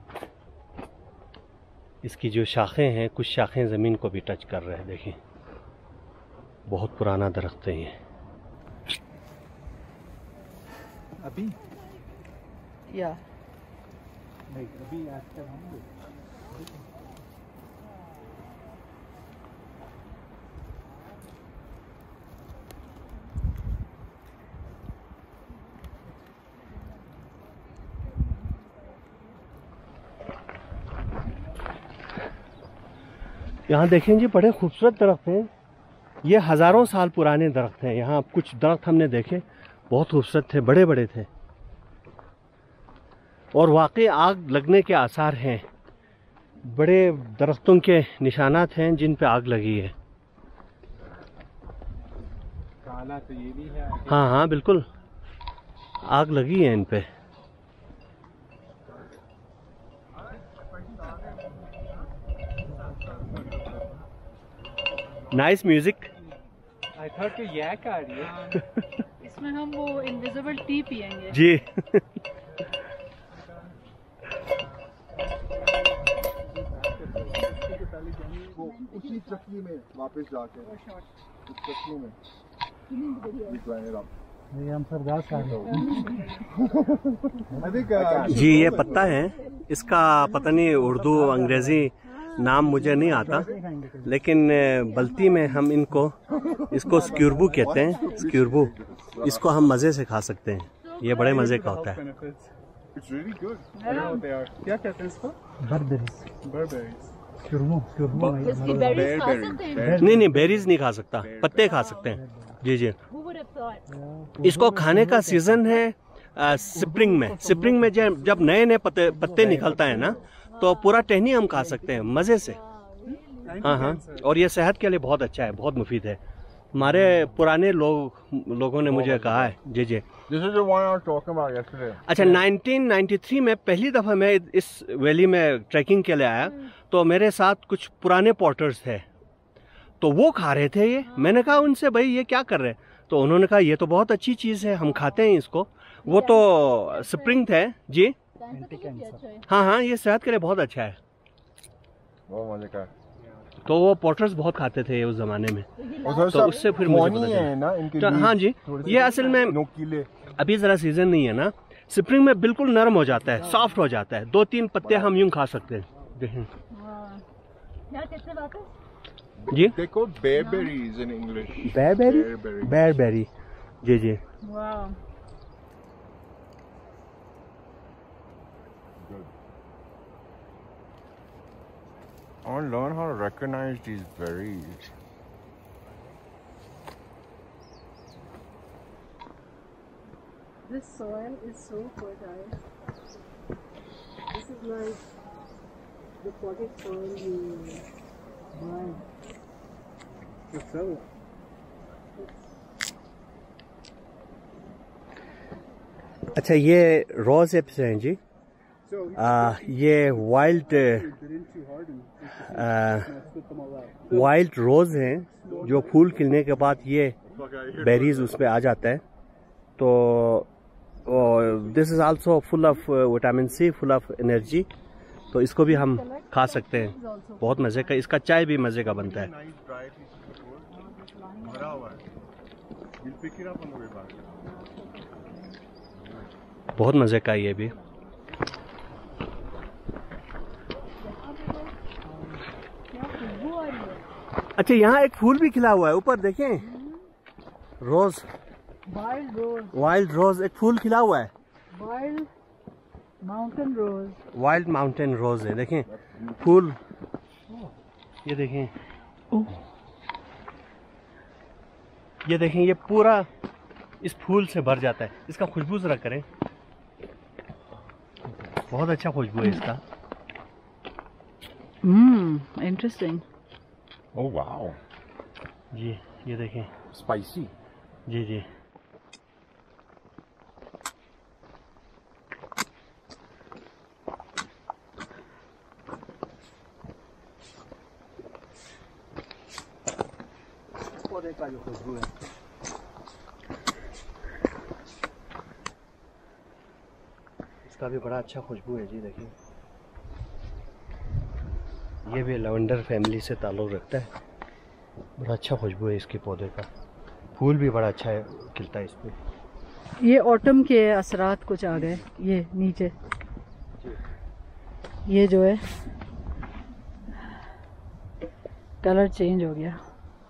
इसकी जो शाखें हैं, कुछ शाखें ज़मीन को भी टच कर रहे हैं। देखें बहुत पुराना दरख्त है ये। अभी या अभी आफ्टर हम यहाँ देखें जी बड़े खूबसूरत दरख्त हैं। ये हज़ारों साल पुराने दरख्त हैं। यहाँ कुछ दरख्त हमने देखे बहुत खूबसूरत थे, बड़े बड़े थे और वाकई आग लगने के आसार हैं। बड़े दरख्तों के निशानात हैं जिन पे आग लगी है। काला तो ये भी है। हाँ हाँ बिल्कुल आग लगी है इन पे। Nice music. आई थॉट कि यैक आ रही है। इसमें हम वो इनविजिबल टी पियेंगे जी। वो उसी चक्की में वापस जाके उस चक्की में हम सरदार जी ये पत्ता है, इसका पता नहीं उर्दू अंग्रेजी नाम मुझे नहीं आता, लेकिन बल्ती में हम इनको इसको स्क्यूरबू कहते हैं। स्क्यूरबू, इसको हम मज़े से खा सकते हैं, ये बड़े मज़े का होता है। क्या कहते हैं इसको? इसकी बेरीज खा सकते हैं? नहीं नहीं बेरीज नहीं खा सकता, पत्ते खा सकते हैं। जी जी इसको खाने का सीजन है आ, स्प्रिंग में। स्प्रिंग में जब जब नए नए पत्ते पत्ते निकलता है ना, तो पूरा टहनी हम खा सकते हैं मज़े से। हाँ हाँ और ये सेहत के लिए बहुत अच्छा है, बहुत मुफीद है। हमारे पुराने लोग लोगों ने मुझे कहा है। जी जी अच्छा नाइनटीन नाइंटी थ्री में पहली दफ़ा मैं इस वैली में ट्रैकिंग के लिए आया, तो मेरे साथ कुछ पुराने पॉटर्स थे, तो वो खा रहे थे ये। मैंने कहा उनसे भाई ये क्या कर रहे हैं, तो उन्होंने कहा ये तो बहुत अच्छी चीज़ है, हम खाते हैं इसको। वो तो स्प्रिंग थे जी। हाँ हाँ ये सेहत के लिए बहुत अच्छा है। बहुत मजे का। तो वो पॉटर्स बहुत खाते थे उस जमाने में, तो उससे फिर मुझे पता है ना इनके चला। हाँ जी ये असल में नोकीले। अभी ज़रा सीजन नहीं है ना, स्प्रिंग में बिल्कुल नरम हो जाता है, सॉफ्ट हो जाता है। दो तीन पत्ते हम यूं खा सकते हैं। देखें जी देखो bearberries in English. Bearberry Bearberry. Bearberry जी जी वाह I want to learn how to recognize these berries. This soil is so fertile. This is like the potted soil you buy. अच्छा ये रोज एप्स हैं जी। आ, ये वाइल्ड वाइल्ड रोज हैं जो फूल खिलने के बाद ये बेरीज उसमें आ जाता है। तो this is also full of vitamin C, full of energy, तो इसको भी हम खा सकते हैं। बहुत मज़े का, इसका चाय भी मज़े का बनता है। बहुत मज़े का ये भी। अच्छा यहाँ एक फूल भी खिला हुआ है ऊपर देखें, rose, Wild rose, wild rose, एक फूल खिला हुआ है। wild mountain rose. Wild mountain rose है, देखें फूल, ये देखें ये देखें ये पूरा इस फूल से भर जाता है। इसका खुशबू जरा करें, बहुत अच्छा खुशबू है इसका। Hmm, interesting. Oh wow. जी ये देखें Spicy. जी जी पौधे का जो खुशबू है। इसका भी बड़ा अच्छा खुशबू है जी, देखिए। ये भी लवेंडर फैमिली से ताल्लुक़ रखता है। बड़ा अच्छा खुशबू है इसके पौधे का। फूल भी बड़ा अच्छा है, खिलता है इस पर। ये ऑटम के असरात कुछ आ गए। ये नीचे ये जो है कलर चेंज हो गया।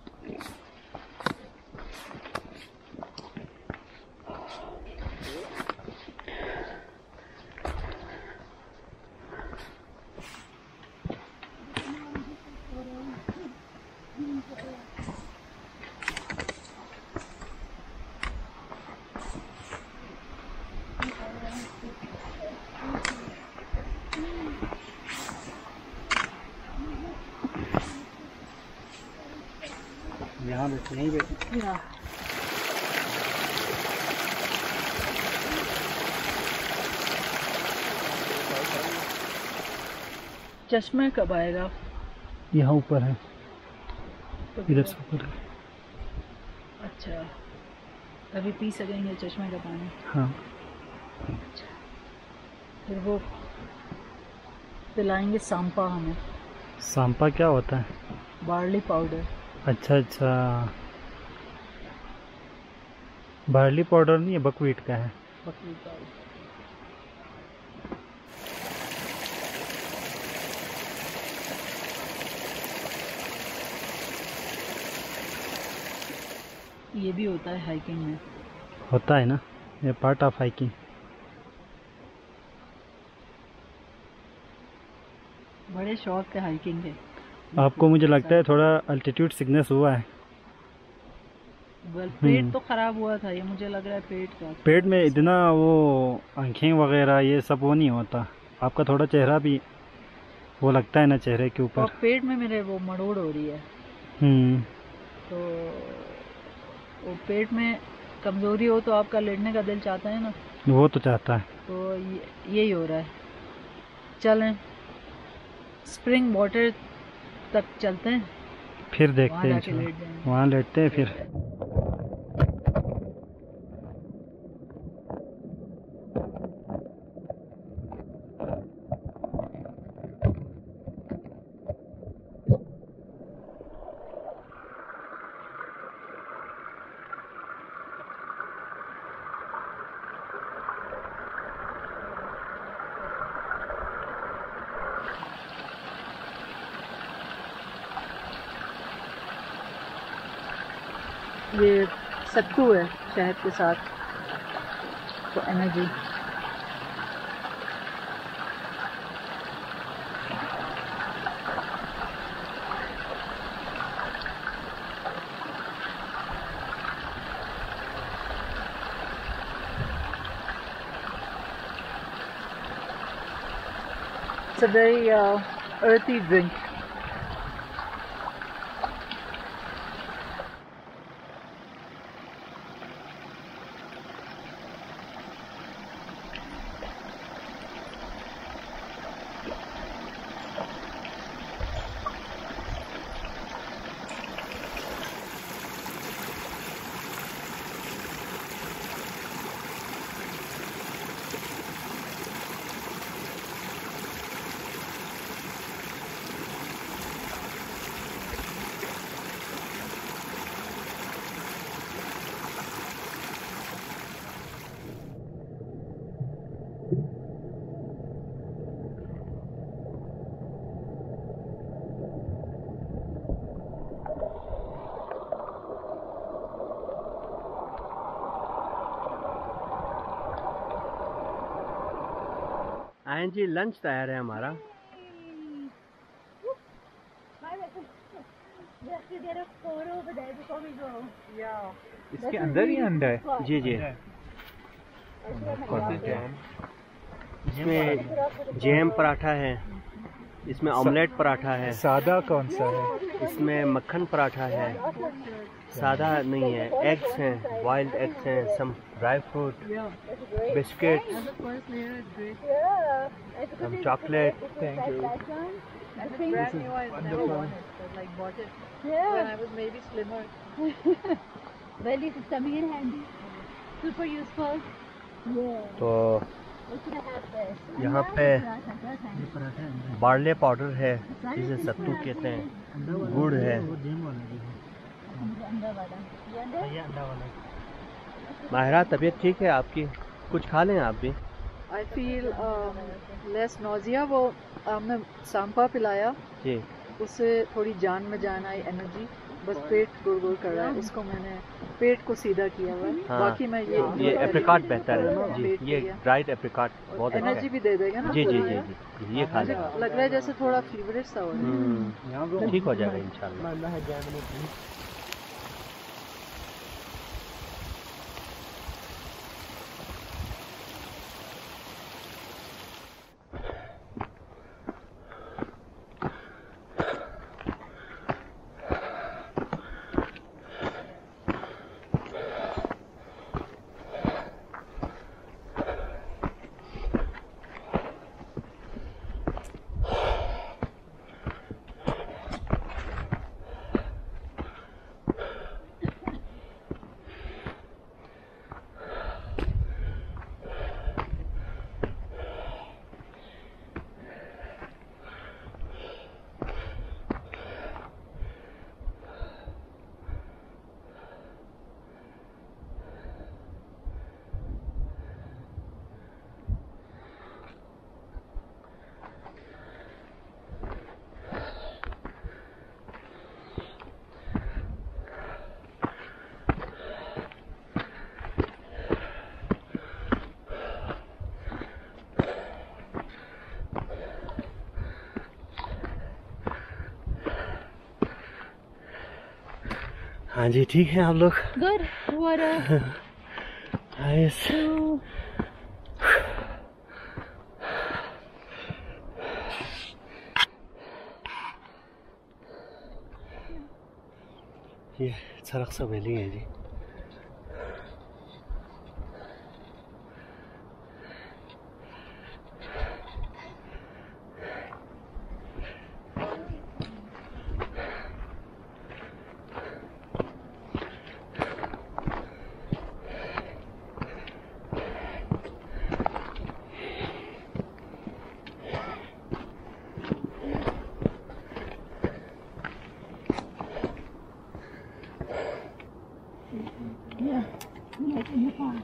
यहाँ बैठे नहीं बैठे। चश्मे कब आएगा? यहाँ ऊपर है, इधर से ऊपर है। अच्छा, तभी पी सकेंगे चश्मे का पानी। हाँ। अच्छा, फिर वो पिलाएंगे सांपा हमें। सांपा क्या होता है? Barley powder. अच्छा अच्छा, बार्ली पाउडर नहीं है, बकवीट का है। Buckwheat powder. ये भी होता है हाइकिंग में। होता है ना, ये पार्ट ऑफ हाइकिंग। बड़े शौक के हाइकिंग के। आपको मुझे लगता है थोड़ा अल्टीट्यूड सिकनेस हुआ है। वेल, पेट तो खराब हुआ था, ये मुझे लग रहा है पेट का। पेट में इतना वो आँखें वगैरह ये सब वो नहीं होता। आपका थोड़ा चेहरा भी वो लगता है ना चेहरे के ऊपर। और पेट में मेरे वो मड़ोड़ हो रही है। हम्म। तो वो पेट में कमजोरी हो तो आपका लेटने का दिल चाहता है ना। वो तो चाहता है। तो ये, यही हो रहा है। चलें स्प्रिंग वाटर तक चलते हैं, फिर देखते हैं, वहाँ लेटते हैं फिर। ये सत्तू है शहद के साथ, तो energy. It's a very uh, earthy drink. Ayan ji lunch तैयार है हमारा। इसके अंदर ही अंडा है। जी जी, इसमें जैम पराठा है, इसमें ऑमलेट पराठा है। सादा कौन सा है? इसमें मक्खन पराठा है। सादा नहीं है, एग्स हैं, बॉइल्ड एग्स हैं, some dry fruit, biscuit, some chocolate, I think. Brand new, I never won it, but like bought it Yeah. when I was maybe slimmer. Well, it's coming in handy. Super useful. Yeah. तो What should I have first? यहाँ पे barley powder है जिसे सत्तू कहते हैं, गुड़ है। अंडा वाला। ये अंडा? माहिरा तबीयत ठीक है आपकी? कुछ खा लें आप भी। I feel um, less nausea. वो आपने सांपा पिलाया, जी, उससे थोड़ी जान में जान आई, एनर्जी। बस पेट गुड़-गुड़ कर रहा है, उसको मैंने पेट को सीधा किया हुआ है। हाँ, बाकी मैं ये ये एप्रिकॉट बेहतर है जी, पेट ये किया। ड्राइड एप्रिकॉट बहुत अच्छा एनर्जी है। भी दे देगा ना। जी जी पूरा। जी जी ये खा मुझे लें। लग रहा है जैसे थोड़ा फीवरिश सा हो रहा है। हम्म, ठीक हो जाएगा इंशाल्लाह। हाँ जी, ठीक है आप लोग? Good. Water. Nice. Two. ये सरक्सा वैली है जी। Yeah. Like in the park.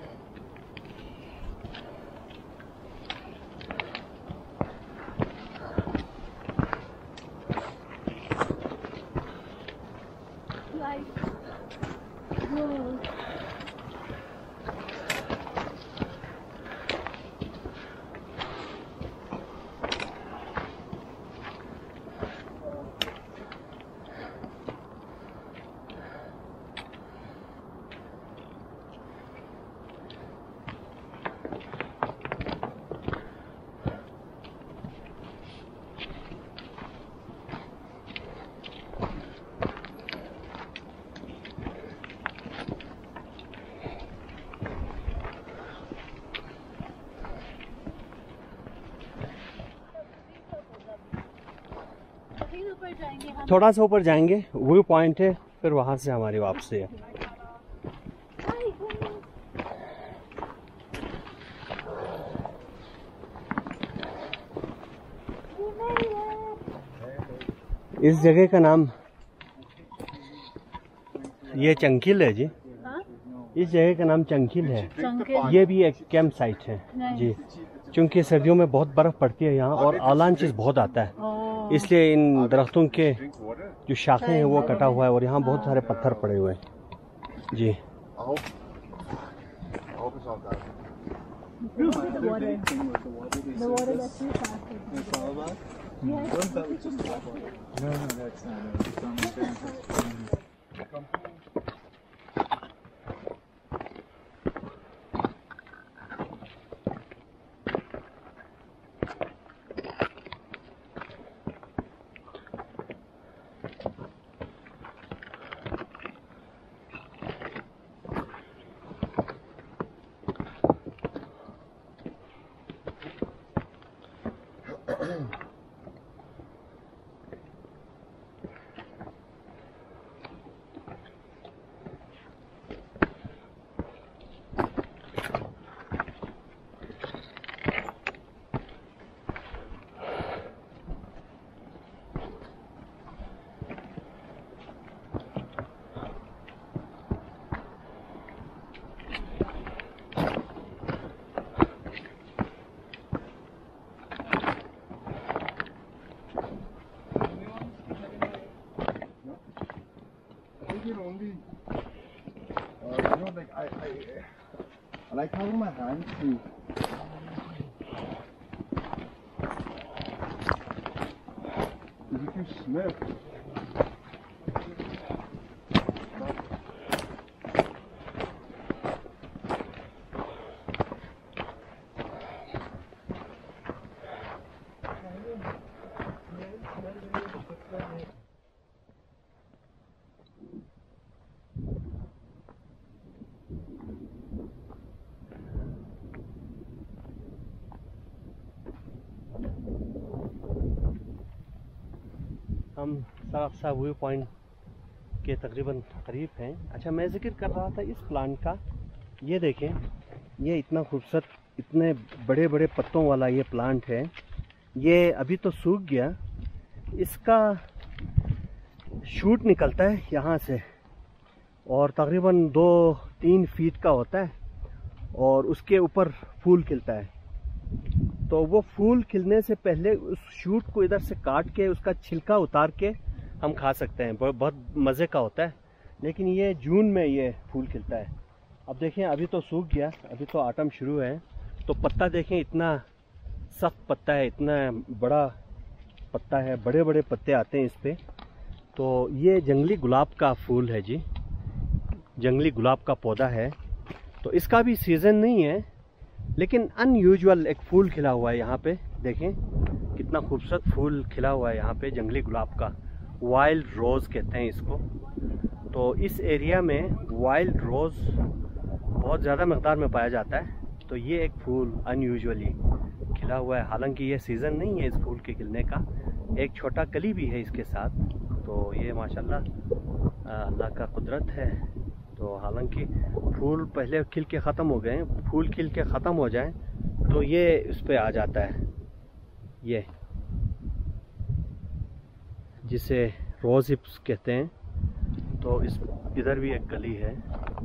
Like, whoa. थोड़ा सा ऊपर जाएंगे, व्यू पॉइंट है, फिर वहां से हमारी वापसी है। इस जगह का नाम ये चंकिल है जी। इस जगह का नाम चंकिल है। ये भी एक कैंप साइट है जी, क्योंकि सर्दियों में बहुत बर्फ पड़ती है यहाँ और अवालांचेस बहुत आता है, इसलिए इन दरख्तों के जो शाखें हैं वो कटा हुआ है और यहाँ बहुत सारे पत्थर पड़े हुए हैं जी। can only, uh, you know, like I, I, I like having my hands free. If you sniff. हम सराफसा व्यू पॉइंट के तकरीबन करीब हैं। अच्छा, मैं जिक्र कर रहा था इस प्लांट का। ये देखें, ये इतना खूबसूरत, इतने बड़े बड़े पत्तों वाला ये प्लांट है। ये अभी तो सूख गया। इसका शूट निकलता है यहाँ से और तकरीबन दो तीन फीट का होता है और उसके ऊपर फूल खिलता है। तो वो फूल खिलने से पहले उस शूट को इधर से काट के उसका छिलका उतार के हम खा सकते हैं। बहुत मज़े का होता है। लेकिन ये जून में ये फूल खिलता है। अब देखें, अभी तो सूख गया, अभी तो ऑटम शुरू है। तो पत्ता देखें, इतना सख्त पत्ता है, इतना बड़ा पत्ता है, बड़े बड़े पत्ते आते हैं इस पे। तो ये जंगली गुलाब का फूल है जी, जंगली गुलाब का पौधा है। तो इसका भी सीज़न नहीं है, लेकिन अनयूजुअल एक फूल खिला हुआ है यहाँ पे। देखें कितना खूबसूरत फूल खिला हुआ है यहाँ पे, जंगली गुलाब का। वाइल्ड रोज़ कहते हैं इसको। तो इस एरिया में वाइल्ड रोज़ बहुत ज़्यादा मकदार में पाया जाता है। तो ये एक फूल अनयूजुअली खिला हुआ है। हालांकि ये सीज़न नहीं है इस फूल के खिलने का। एक छोटा कली भी है इसके साथ। तो ये माशाल्लाह अल्लाह का कुदरत है। तो हालांकि फूल पहले खिल के ख़त्म हो गए, फूल खिल के ख़त्म हो जाए तो ये इस पे आ जाता है, ये जिसे रोज़ हिप्स कहते हैं। तो इस इधर भी एक गली है।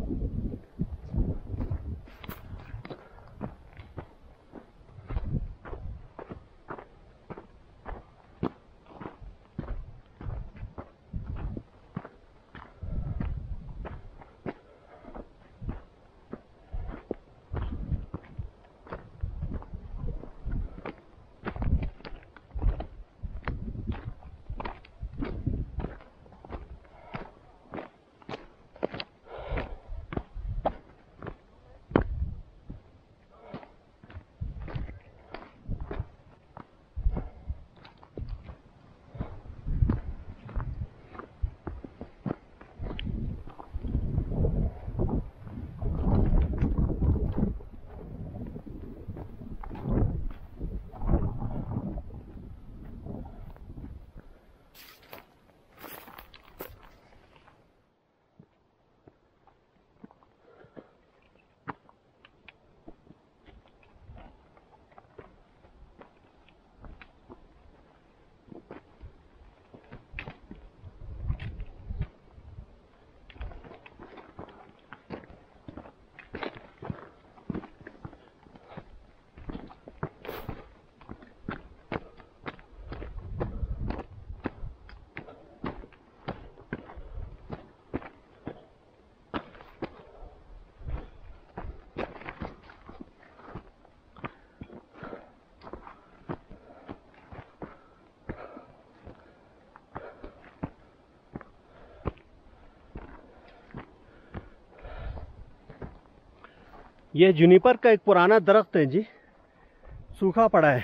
ये जूनिपर का एक पुराना दरख्त है जी, सूखा पड़ा है।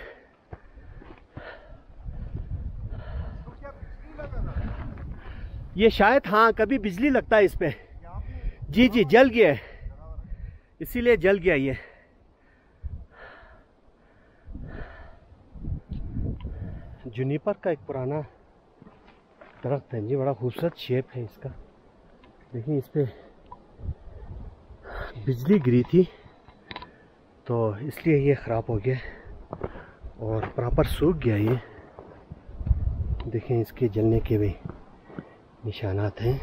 ये शायद हाँ कभी बिजली लगता है इस पे। जी जी जल गया है, इसीलिए जल गया ये। जूनिपर का एक पुराना दरख्त है जी, बड़ा खूबसूरत शेप है इसका। देखिए इस पे बिजली गिरी थी तो इसलिए ये ख़राब हो गया और प्रॉपर सूख गया ये। देखें इसके जलने के भी निशानात हैं।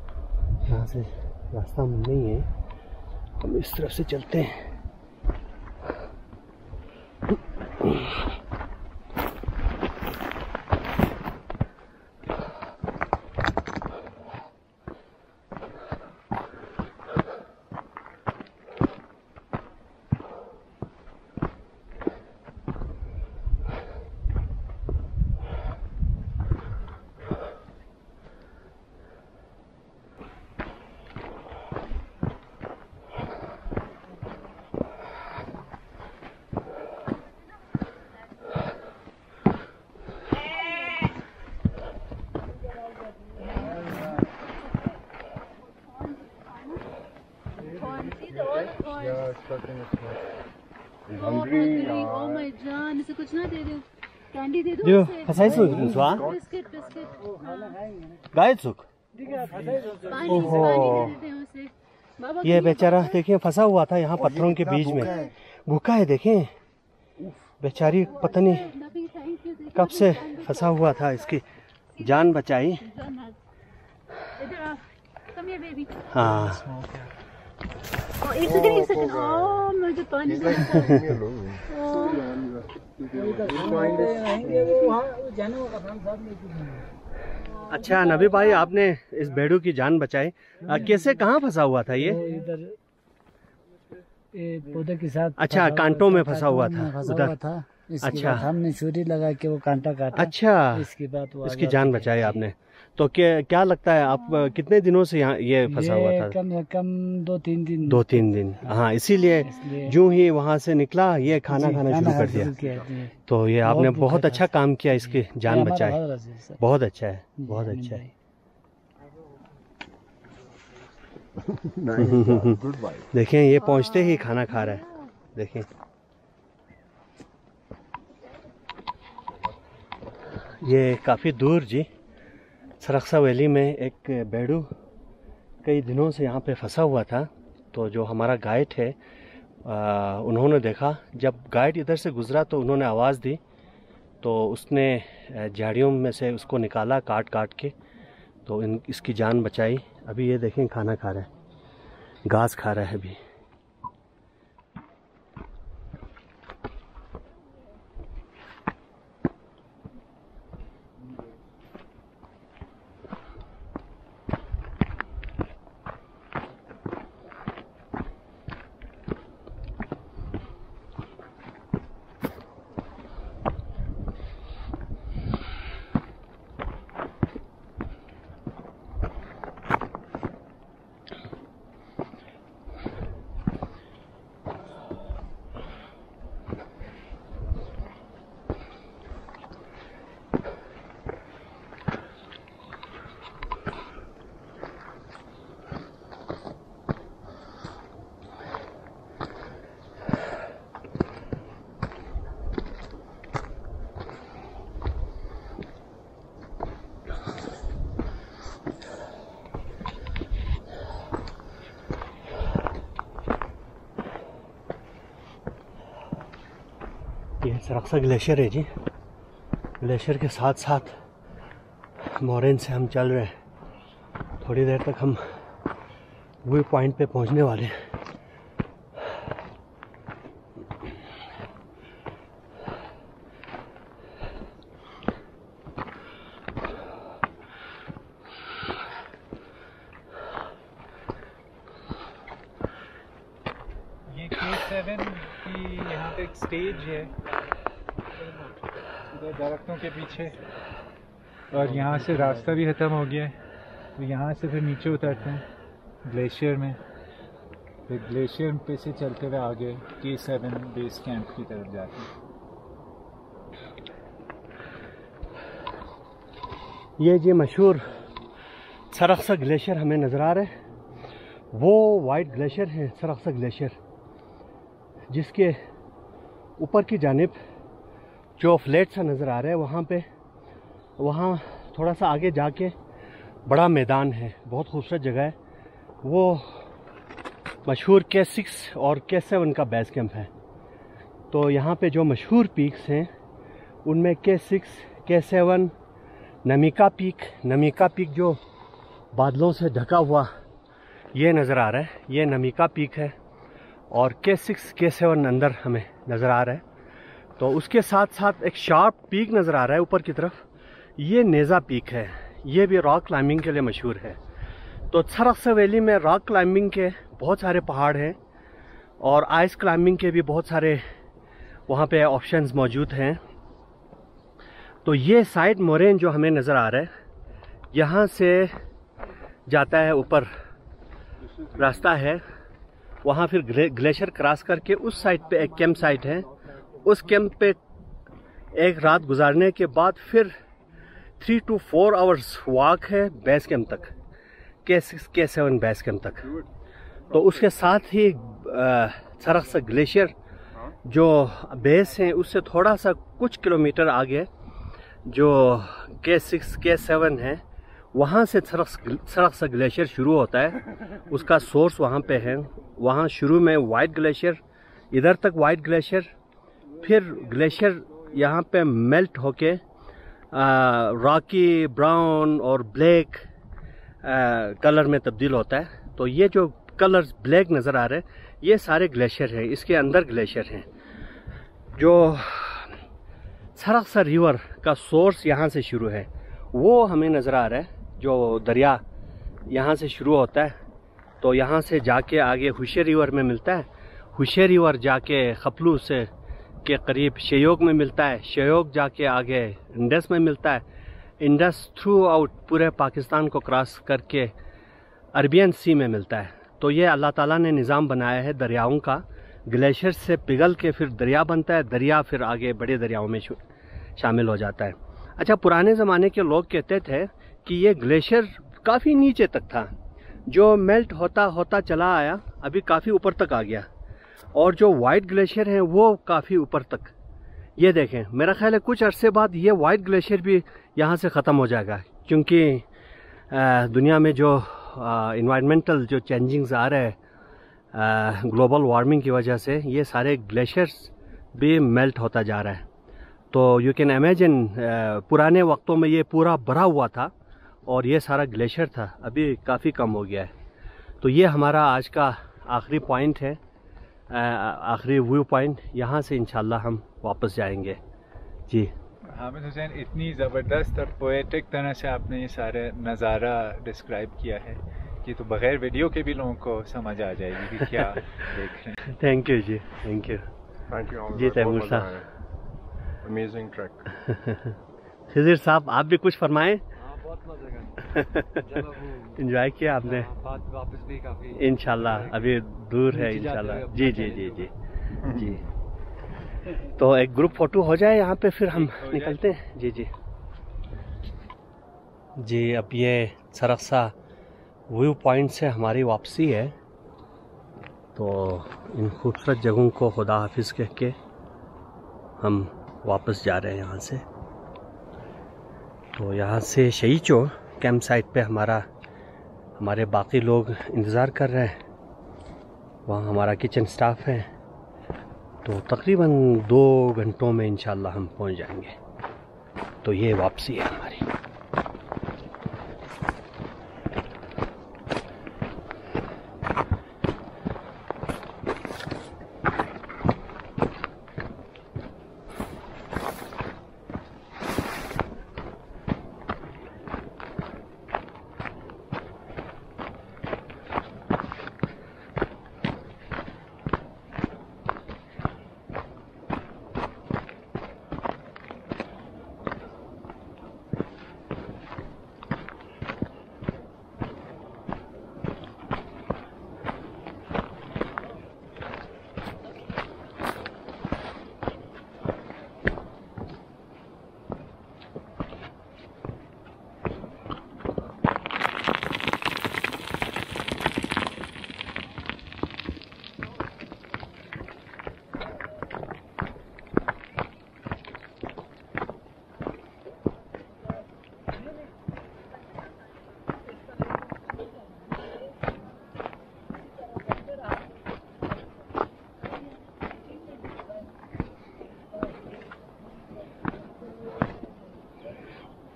यहाँ से रास्ता नहीं है, हम इस तरफ से चलते हैं। Oh my जान, इसे कुछ ना दे दो, कैंडी दे दो। फसाई सुख मुसवा बिस्किट बिस्किट गाय सुख। पानी पानी दे देते हैं उसे। ये बेचारा देखिए फंसा हुआ था यहाँ पत्थरों के बीच में, भूखा है। देखें बेचारी पता नहीं कब से फंसा हुआ था, इसकी जान बचाई। हाँ एक सेकंड एक सेकंड ओह मुझे पानी दे अच्छा नबी भाई, आपने इस भेड़ू की जान बचाई, कैसे कहाँ फंसा हुआ था ये? इधर पौधे के साथ। अच्छा, कांटों में फंसा हुआ था उधर था। इसके अच्छा, बाद हमने छुरी लगा के वो कांटा काटा। अच्छा, इसके बाद वो इसकी जान बचाई आपने। तो क्या क्या लगता है आप कितने दिनों से यहाँ ये फंसा हुआ था? कम से कम दो तीन दिन। दो तीन दिन हाँ, इसीलिए जो ही वहाँ से निकला ये खाना खाना शुरू कर दिया। तो ये आपने बहुत अच्छा काम किया, इसकी जान बचाई। बहुत अच्छा है, बहुत अच्छा है। देखें ये पहुँचते ही खाना खा रहा है। देखें ये काफ़ी दूर जी सरक्सा वैली में एक भेड़ू कई दिनों से यहाँ पे फंसा हुआ था। तो जो हमारा गाइड है आ, उन्होंने देखा, जब गाइड इधर से गुजरा तो उन्होंने आवाज़ दी, तो उसने झाड़ियों में से उसको निकाला काट काट के, तो इन इसकी जान बचाई। अभी ये देखें खाना खा रहा है, घास खा रहा है अभी। ये सरक्सा ग्लेशियर है जी। ग्लेशियर के साथ साथ मोरेन से हम चल रहे हैं। थोड़ी देर तक हम व्यू पॉइंट पे पहुंचने वाले हैं। ये के सेवन की यहाँ पे एक स्टेज है उधर दरख्तों के पीछे, और यहाँ से रास्ता भी ख़त्म हो गया है। तो यहाँ से फिर नीचे उतरते हैं ग्लेशियर में, फिर ग्लेशियर पे से चलते हुए आगे के सेवन बेस कैंप की तरफ जाते हैं। ये जी मशहूर सरक्सा ग्लेशियर हमें नज़र आ रहा है, वो वाइट ग्लेशियर है सरक्सा ग्लेशियर, जिसके ऊपर की जानिब जो फ्लैट सा नज़र आ रहा है वहाँ पे, वहाँ थोड़ा सा आगे जाके बड़ा मैदान है, बहुत खूबसूरत जगह है। वो मशहूर के सिक्स और के सेवन का बेस कैंप है। तो यहाँ पे जो मशहूर पीक्स हैं उनमें K six, K seven, Namika peak, Namika peak जो बादलों से ढका हुआ ये नज़र आ रहा है, ये नमिका पीक है। और के सिक्स, के सेवन अंदर हमें नज़र आ रहा है। तो उसके साथ साथ एक शार्प पीक नज़र आ रहा है ऊपर की तरफ, ये नेज़ा पीक है। ये भी रॉक क्लाइंबिंग के लिए मशहूर है। तो सरक्सा वैली में रॉक क्लाइंबिंग के बहुत सारे पहाड़ हैं और आइस क्लाइंबिंग के भी बहुत सारे वहाँ पे ऑप्शंस मौजूद हैं। तो ये साइड मोरेन जो हमें नज़र आ रहा है, यहाँ से जाता है ऊपर रास्ता है, वहाँ फिर ग्लेशियर क्रॉस करके उस साइड पे एक कैंप साइट है। उस कैंप पे एक रात गुजारने के बाद फिर three two four hours walk है बेस कैंप तक, K six K seven base camp तक। तो उसके साथ ही सरक्सा ग्लेशियर जो बेस है उससे थोड़ा सा कुछ किलोमीटर आगे जो के सिक्स के सेवन है, वहाँ से सरक्सा ग्लेशियर शुरू होता है। उसका सोर्स वहाँ पे है। वहाँ शुरू में वाइट ग्लेशियर, इधर तक वाइट ग्लेशियर, फिर ग्लेशियर यहाँ पे मेल्ट होके रॉकी, ब्राउन और ब्लैक कलर में तब्दील होता है। तो ये जो कलर्स ब्लैक नज़र आ रहे हैं, ये सारे ग्लेशियर हैं। इसके अंदर ग्लेशियर हैं। जो सरक्सा रिवर का सोर्स यहाँ से शुरू है, वो हमें नज़र आ रहा है। जो दरिया यहाँ से शुरू होता है, तो यहाँ से जाके आगे हुशे रिवर में मिलता है। हुशे रिवर जाके खपलू से के करीब शयोग में मिलता है। शयोग जाके आगे इंडस में मिलता है। इंडस थ्रू आउट पूरे पाकिस्तान को क्रॉस करके अरबियन सी में मिलता है। तो ये अल्लाह ताला ने निज़ाम बनाया है दरियाओं का। ग्लेशियर से पिघल के फिर दरिया बनता है, दरिया फिर आगे बड़े दरियाओं में शामिल हो जाता है। अच्छा, पुराने ज़माने के लोग कहते थे कि ये ग्लेशियर काफ़ी नीचे तक था, जो मेल्ट होता होता चला आया, अभी काफ़ी ऊपर तक आ गया। और जो वाइट ग्लेशियर हैं वो काफ़ी ऊपर तक, ये देखें, मेरा ख्याल है कुछ अरसे बाद ये वाइट ग्लेशियर भी यहाँ से ख़त्म हो जाएगा, क्योंकि दुनिया में जो इन्वायरमेंटल जो चेंजिंग्स आ रहे हैं ग्लोबल वार्मिंग की वजह से, ये सारे ग्लेशियर्स भी मेल्ट होता जा रहा है। तो यू कैन इमेजिन पुराने वक्तों में ये पूरा भरा हुआ था और ये सारा ग्लेशियर था, अभी काफ़ी कम हो गया है। तो ये हमारा आज का आखिरी पॉइंट है, आखिरी व्यू पॉइंट। यहाँ से इंशाल्लाह हम वापस जाएंगे। जी हामिद हुसैन, इतनी ज़बरदस्त और पोएटिक तरह से आपने ये सारा नज़ारा डिस्क्राइब किया है कि तो बग़ैर वीडियो के भी लोगों को समझ आ जाएगी कि क्या देख रहे हैं। Thank you ji, thank you thank you ji Taimur साहब, अमेजिंग ट्रैक। खिज़िर साहब, आप भी कुछ फरमाएं। बहुत मज़े का एंजॉय किया आपने? बात वापस भी काफ़ी इंशाल्लाह, अभी दूर है इंशाल्लाह। जी जी जी जी जी तो एक ग्रुप फोटो हो जाए यहाँ पे, फिर हम निकलते हैं। जी जी जी अब ये सरक्सा व्यू पॉइंट से हमारी वापसी है। तो इन खूबसूरत जगहों को खुदा हाफिज़ कह के हम वापस जा रहे हैं यहाँ से। तो यहाँ से शहीचो कैंप साइट पे हमारा हमारे बाकी लोग इंतज़ार कर रहे हैं। वहाँ हमारा किचन स्टाफ है। तो तकरीबन दो घंटों में इंशाल्लाह हम पहुँच जाएंगे। तो ये वापसी है हमारी।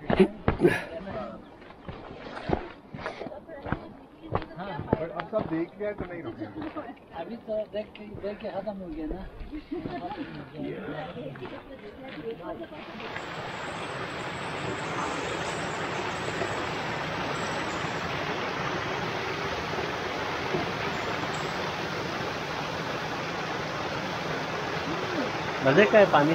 हाँ, और अब सब देख गया तो नहीं रुकेगा। अभी तो देख देख के खत्म हो गया ना। मजे का है पानी।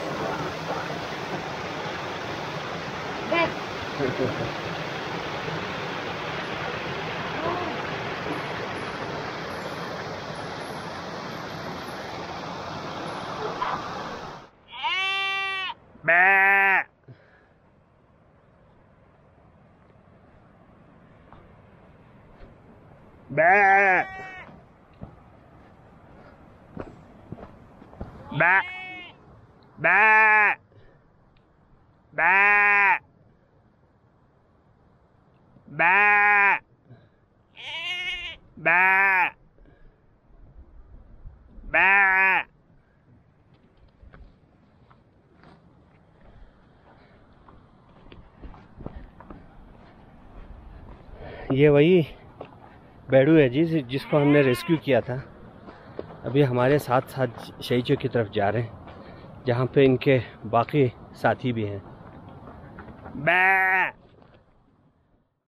ये वही बैडू है जी जिसको हमने रेस्क्यू किया था। अभी हमारे साथ साथ शहीदों की तरफ जा रहे हैं जहाँ पे इनके बाकी साथी भी हैं।